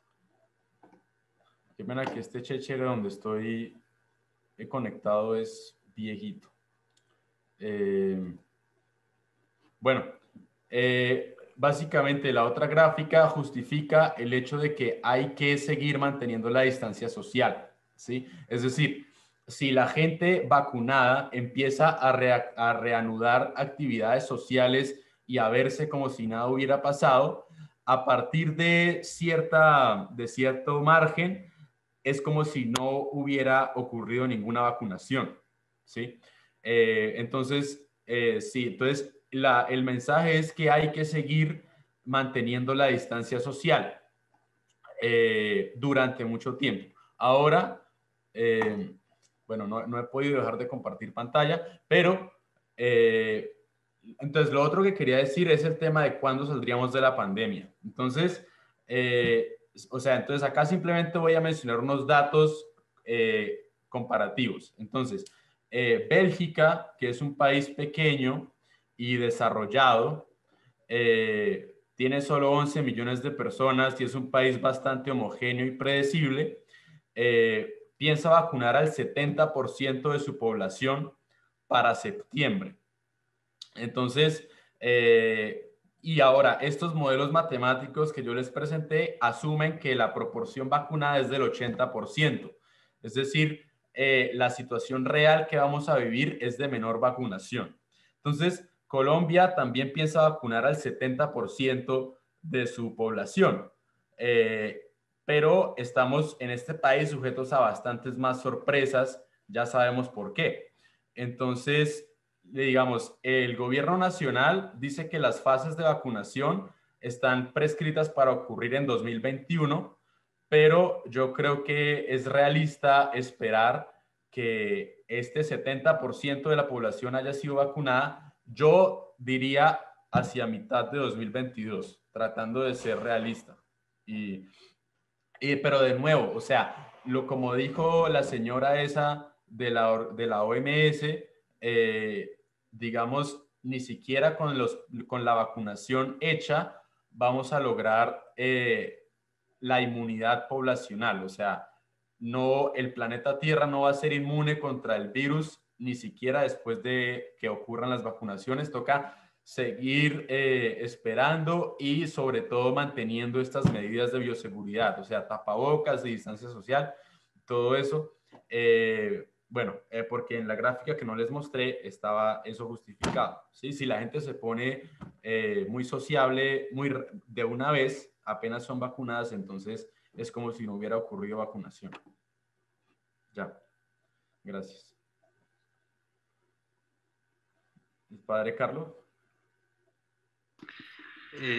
qué pena que este chechere donde estoy conectado es viejito. Eh, bueno, eh, básicamente la otra gráfica justifica el hecho de que hay que seguir manteniendo la distancia social, ¿sí? Es decir, si la gente vacunada empieza a, re a reanudar actividades sociales y a verse como si nada hubiera pasado, a partir de, cierta, de cierto margen, es como si no hubiera ocurrido ninguna vacunación, ¿sí? Eh, entonces, eh, sí, entonces la, el mensaje es que hay que seguir manteniendo la distancia social eh, durante mucho tiempo. Ahora, eh, bueno, no, no he podido dejar de compartir pantalla, pero eh, entonces lo otro que quería decir es el tema de cuándo saldríamos de la pandemia. Entonces, eh, o sea, entonces acá simplemente voy a mencionar unos datos eh, comparativos. Entonces, eh, Bélgica, que es un país pequeño y desarrollado, eh, tiene solo once millones de personas y es un país bastante homogéneo y predecible, eh, piensa vacunar al setenta por ciento de su población para septiembre. Entonces, eh, y ahora, estos modelos matemáticos que yo les presenté asumen que la proporción vacunada es del ochenta por ciento. Es decir, eh, la situación real que vamos a vivir es de menor vacunación. Entonces, Colombia también piensa vacunar al setenta por ciento de su población, eh, pero estamos en este país sujetos a bastantes más sorpresas, ya sabemos por qué. Entonces, digamos, el gobierno nacional dice que las fases de vacunación están prescritas para ocurrir en dos mil veintiuno, pero yo creo que es realista esperar que este setenta por ciento de la población haya sido vacunada. Yo diría hacia mitad de dos mil veintidós, tratando de ser realista. Y, y, pero de nuevo, o sea, lo, como dijo la señora esa de la, de la O M S, eh, digamos, ni siquiera con, los, con la vacunación hecha vamos a lograr eh, la inmunidad poblacional. O sea, no, el planeta Tierra no va a ser inmune contra el virus ni siquiera después de que ocurran las vacunaciones. Toca seguir eh, esperando y sobre todo manteniendo estas medidas de bioseguridad, o sea, tapabocas, de distancia social, todo eso. Eh, bueno, eh, porque en la gráfica que no les mostré estaba eso justificado. ¿Sí? Si la gente se pone eh, muy sociable muy de una vez, apenas son vacunadas, entonces es como si no hubiera ocurrido vacunación. Ya, gracias. Padre Carlos. Eh,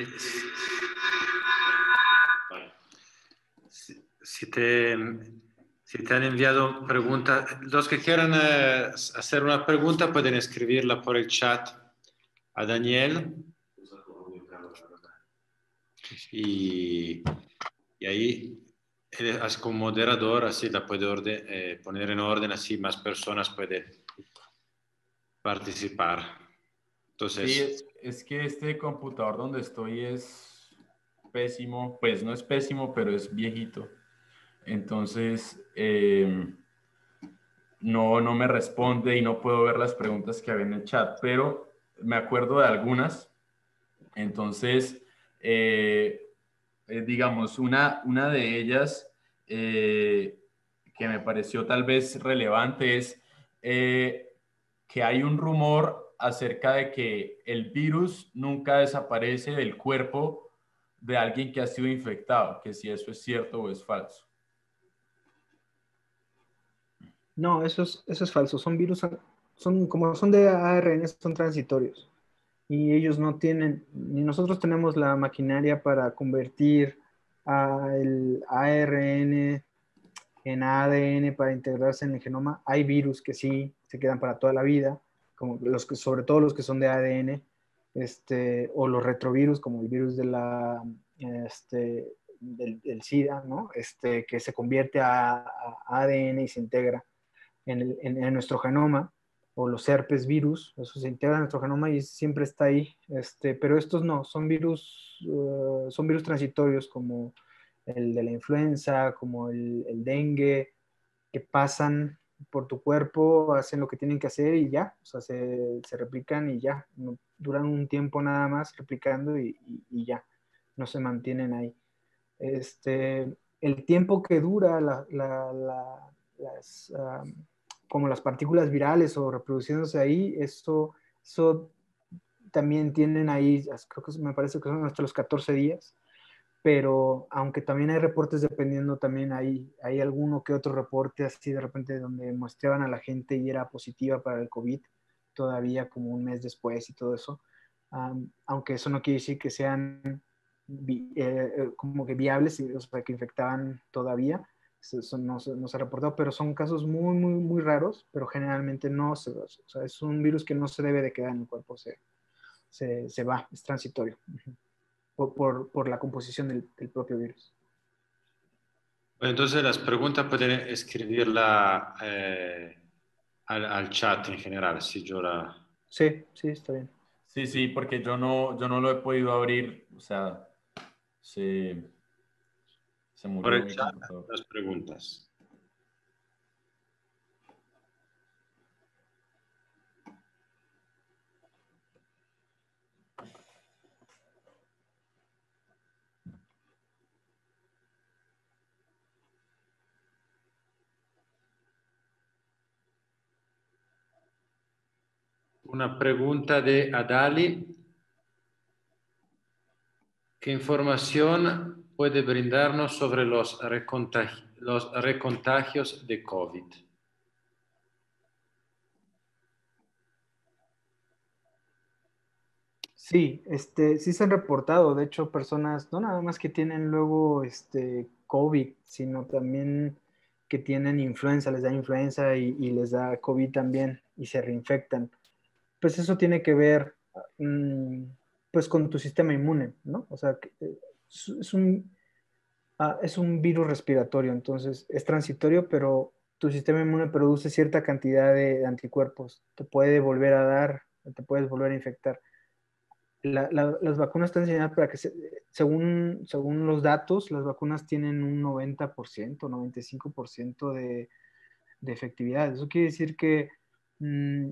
si, si, te, si te han enviado preguntas, los que quieran eh, hacer una pregunta pueden escribirla por el chat a Daniel y, y ahí él, como moderador así la puede orden, eh, poner en orden, así más personas pueden participar. Entonces, sí, es, es que este computador donde estoy es pésimo, pues no es pésimo, pero es viejito. Entonces, eh, no, no me responde y no puedo ver las preguntas que había en el chat, pero me acuerdo de algunas. Entonces, eh, eh, digamos, una, una de ellas eh, que me pareció tal vez relevante es eh, que hay un rumor acerca de que el virus nunca desaparece del cuerpo de alguien que ha sido infectado, que si eso es cierto o es falso. No, eso es, eso es falso. Son virus, son, como son de A R N, son transitorios. Y ellos no tienen, ni nosotros tenemos la maquinaria para convertir a el A R N en A D N para integrarse en el genoma. Hay virus que sí se quedan para toda la vida, como los que, sobre todo los que son de A D N, este, o los retrovirus, como el virus de la, este, del, del SIDA, ¿no? Este, que se convierte a, a A D N y se integra en, el, en, en, nuestro genoma, o los herpes virus, eso se integra en nuestro genoma y siempre está ahí, este, pero estos no, son virus, uh, son virus transitorios como el de la influenza, como el, el dengue, que pasan por tu cuerpo, hacen lo que tienen que hacer y ya, o sea, se, se replican y ya, no, duran un tiempo nada más replicando y, y, y ya, no se mantienen ahí. Este, el tiempo que dura la, la, la, las, um, como las partículas virales o reproduciéndose ahí, eso, eso también tienen ahí, creo que me parece que son hasta los catorce días, pero aunque también hay reportes dependiendo, también hay, hay alguno que otro reporte así de repente donde muestreaban a la gente y era positiva para el COVID, todavía como un mes después y todo eso, um, aunque eso no quiere decir que sean vi, eh, como que viables, o sea, que infectaban todavía, eso no, no se ha reportado, pero son casos muy, muy, muy raros, pero generalmente no se, o sea, es un virus que no se debe de quedar en el cuerpo, se, se, se va, es transitorio. Uh-huh. Por, por, por, la composición del, del propio virus. Bueno, entonces las preguntas pueden escribirla eh, al, al, chat en general, si yo la... Sí, sí, está bien. Sí, sí, porque yo no, yo no lo he podido abrir, o sea, se, se Por murió el mi chat, computador. las preguntas. Una pregunta de Adali. ¿Qué información puede brindarnos sobre los, recontagi los recontagios de COVID? Sí, este, sí se han reportado, de hecho, personas, no nada más que tienen luego este, COVID, sino también que tienen influenza, les da influenza y, y les da COVID también y se reinfectan. Pues eso tiene que ver mm, pues con tu sistema inmune, ¿no? O sea, que, eh, es, es un, ah, es un virus respiratorio, entonces es transitorio, pero tu sistema inmune produce cierta cantidad de anticuerpos, te puede volver a dar, te puedes volver a infectar. La, la, las vacunas están diseñadas para que, se, según, según los datos, las vacunas tienen un noventa por ciento, noventa y cinco por ciento de, de efectividad. Eso quiere decir que mmm,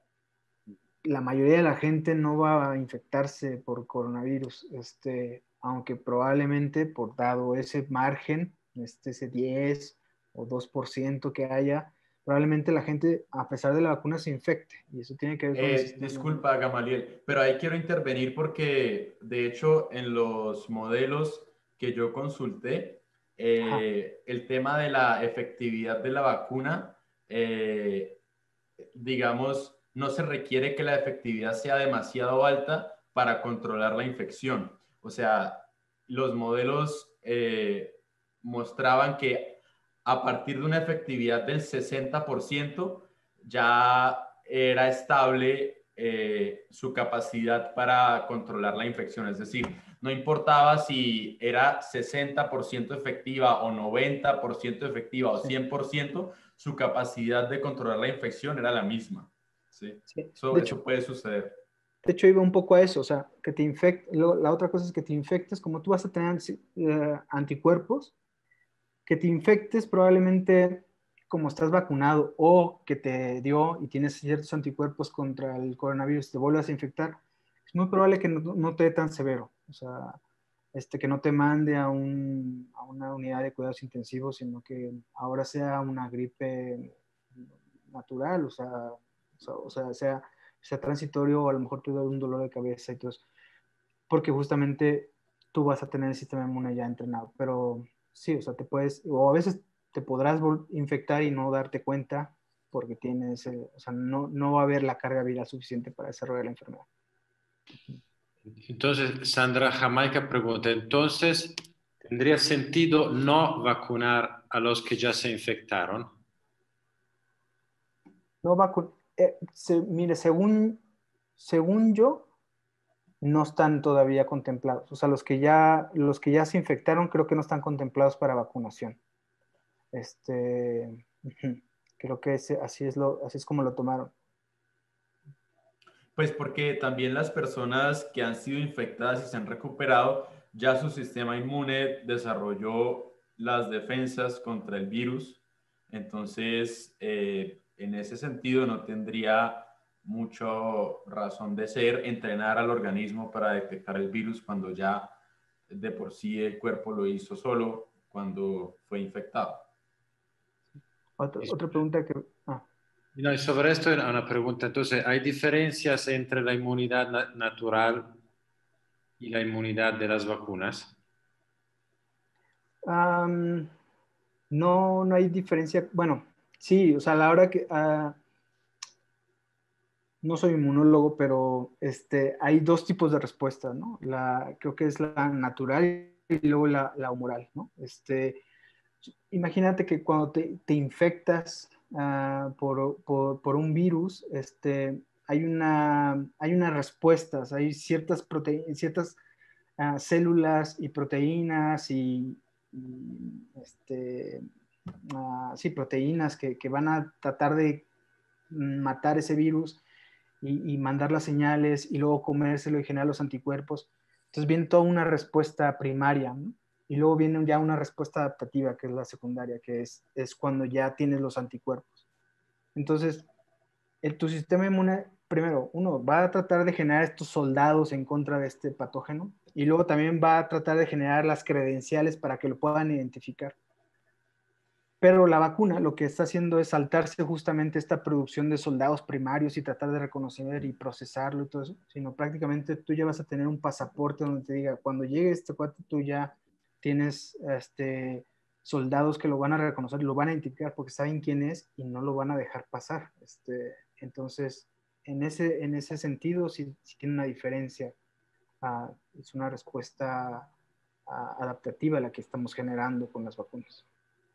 la mayoría de la gente no va a infectarse por coronavirus, este, aunque probablemente por dado ese margen, este, ese diez o dos por ciento que haya, probablemente la gente, a pesar de la vacuna, se infecte. Y eso tiene que ver con el Eh, sistema. disculpa, Gamaliel, pero ahí quiero intervenir porque, de hecho, en los modelos que yo consulté, Ajá. eh, el tema de la efectividad de la vacuna, eh, digamos, no se requiere que la efectividad sea demasiado alta para controlar la infección. O sea, los modelos eh, mostraban que a partir de una efectividad del sesenta por ciento ya era estable eh, su capacidad para controlar la infección. Es decir, no importaba si era sesenta por ciento efectiva o noventa por ciento efectiva o Sí. cien por ciento, su capacidad de controlar la infección era la misma. ¿Sí? Sí. Eso, De hecho, eso puede suceder. de hecho, iba un poco a eso, o sea, que te infectes, la otra cosa es que te infectes, como tú vas a tener uh, anticuerpos, que te infectes probablemente como estás vacunado o que te dio y tienes ciertos anticuerpos contra el coronavirus, te vuelvas a infectar, es muy probable que no, no te dé tan severo, o sea, este, que no te mande a, un, a una unidad de cuidados intensivos, sino que ahora sea una gripe natural, o sea, o sea, o sea, sea, sea transitorio o a lo mejor te da un dolor de cabeza y todo eso, porque justamente tú vas a tener el sistema inmune ya entrenado, pero sí, o sea, te puedes, o a veces te podrás infectar y no darte cuenta porque tienes, eh, o sea, no, no va a haber la carga viral suficiente para desarrollar la enfermedad. Entonces, Sandra Jamaica pregunta, entonces, ¿tendría sentido no vacunar a los que ya se infectaron? No vacun eh, se, mire, según, según yo, no están todavía contemplados. O sea, los que ya, los que ya se infectaron creo que no están contemplados para vacunación. Este, creo que ese, así, es lo, así es como lo tomaron. Pues porque también las personas que han sido infectadas y se han recuperado, ya su sistema inmune desarrolló las defensas contra el virus. Entonces, eh, en ese sentido, no tendría mucha razón de ser entrenar al organismo para detectar el virus cuando ya de por sí el cuerpo lo hizo solo cuando fue infectado. Otra, otra pregunta que... Ah. No, y sobre esto hay una pregunta. Entonces, ¿hay diferencias entre la inmunidad na natural y la inmunidad de las vacunas? Um, no, no hay diferencia. Bueno, sí, o sea, a la hora que... Uh, no soy inmunólogo, pero este, hay dos tipos de respuesta, ¿no? La, creo que es la natural y luego la, la humoral, ¿no? Este, imagínate que cuando te, te infectas uh, por, por, por, un virus, este, hay, una, hay unas respuestas, hay ciertas, ciertas uh, células y proteínas y, y este, uh, sí, proteínas que, que van a tratar de matar ese virus y, y mandar las señales y luego comérselo y generar los anticuerpos. Entonces viene toda una respuesta primaria, ¿no? Y luego viene ya una respuesta adaptativa, que es la secundaria, que es, es cuando ya tienes los anticuerpos. Entonces, el, tu sistema inmune, primero, uno, va a tratar de generar estos soldados en contra de este patógeno y luego también va a tratar de generar las credenciales para que lo puedan identificar. pero la vacuna lo que está haciendo es saltarse justamente esta producción de soldados primarios y tratar de reconocer y procesarlo y todo eso, sino prácticamente tú ya vas a tener un pasaporte donde te diga, cuando llegue este cuate tú ya tienes este, soldados que lo van a reconocer, lo van a identificar porque saben quién es y no lo van a dejar pasar. Este, entonces, en ese, en ese sentido sí, sí tiene una diferencia. Uh, es una respuesta uh, adaptativa la que estamos generando con las vacunas.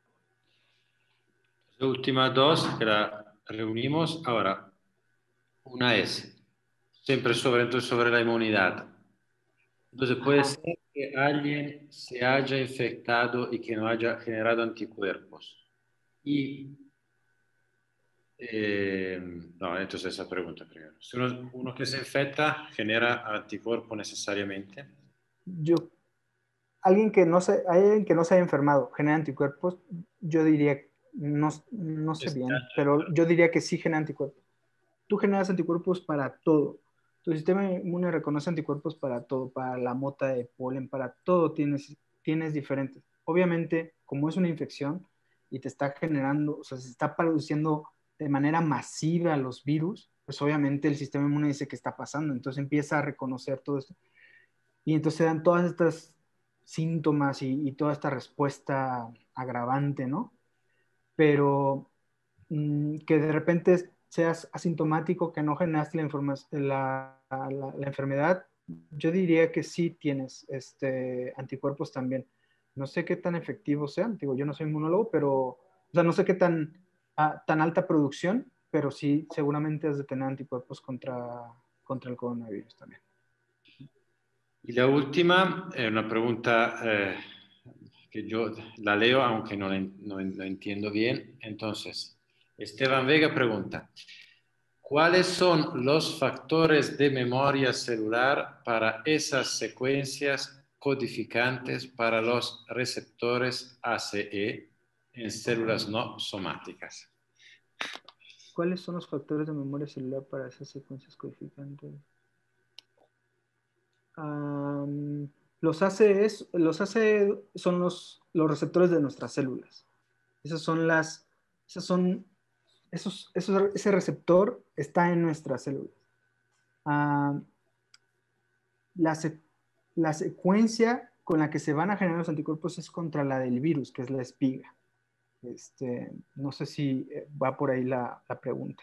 Las últimas dos que la reunimos ahora. Una es siempre sobre, entonces, sobre la inmunidad. Entonces puede Ajá. ser que alguien se haya infectado y que no haya generado anticuerpos. Y, eh, no, entonces esa pregunta primero. Si uno, uno que se infecta genera anticuerpo necesariamente. Yo, alguien que no se, alguien que no se haya enfermado genera anticuerpos, yo diría, no, no sé bien, pero yo diría que sí genera anticuerpos. Tú generas anticuerpos para todo. Tu sistema inmune reconoce anticuerpos para todo, para la mota de polen, para todo tienes, tienes diferentes. Obviamente, como es una infección y te está generando, o sea, se está produciendo de manera masiva los virus, pues obviamente el sistema inmune dice qué está pasando, entonces empieza a reconocer todo esto. Y entonces se dan todas estas síntomas y, y toda esta respuesta agravante, ¿no? Pero mmm, que de repente seas asintomático, que no generaste la, la, la, la enfermedad, yo diría que sí tienes este, anticuerpos también. No sé qué tan efectivos sean, digo, yo no soy inmunólogo, pero, o sea, no sé qué tan, ah, tan alta producción, pero sí, seguramente has de tener anticuerpos contra, contra el coronavirus también. Y la última es una pregunta eh, que yo la leo aunque no la, no la entiendo bien. Entonces, Esteban Vega pregunta, ¿cuáles son los factores de memoria celular para esas secuencias codificantes para los receptores A C E en células no somáticas? ¿Cuáles son los factores de memoria celular para esas secuencias codificantes? Um, los A C E, los A C E son los, los receptores de nuestras células. Esas son las, esas son, esos, esos, ese receptor está en nuestras células. Uh, la, la secuencia con la que se van a generar los anticuerpos es contra la del virus, que es la espiga. Este, no sé si va por ahí la, la pregunta.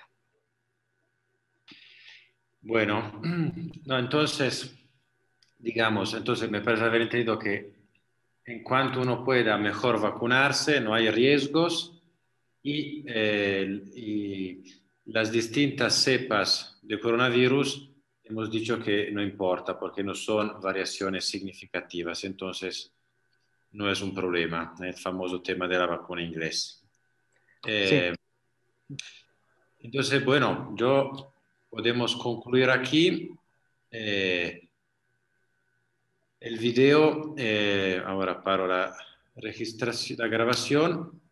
Bueno, no, entonces, digamos, entonces me parece haber entendido que en cuanto uno pueda mejor vacunarse, no hay riesgos y, eh, y las distintas cepas de coronavirus hemos dicho que no importa porque no son variaciones significativas, entonces no es un problema, el famoso tema de la vacuna inglesa. Eh, sí. Entonces, bueno, yo podemos concluir aquí. Eh, el video, eh, ahora paro la registración, la grabación.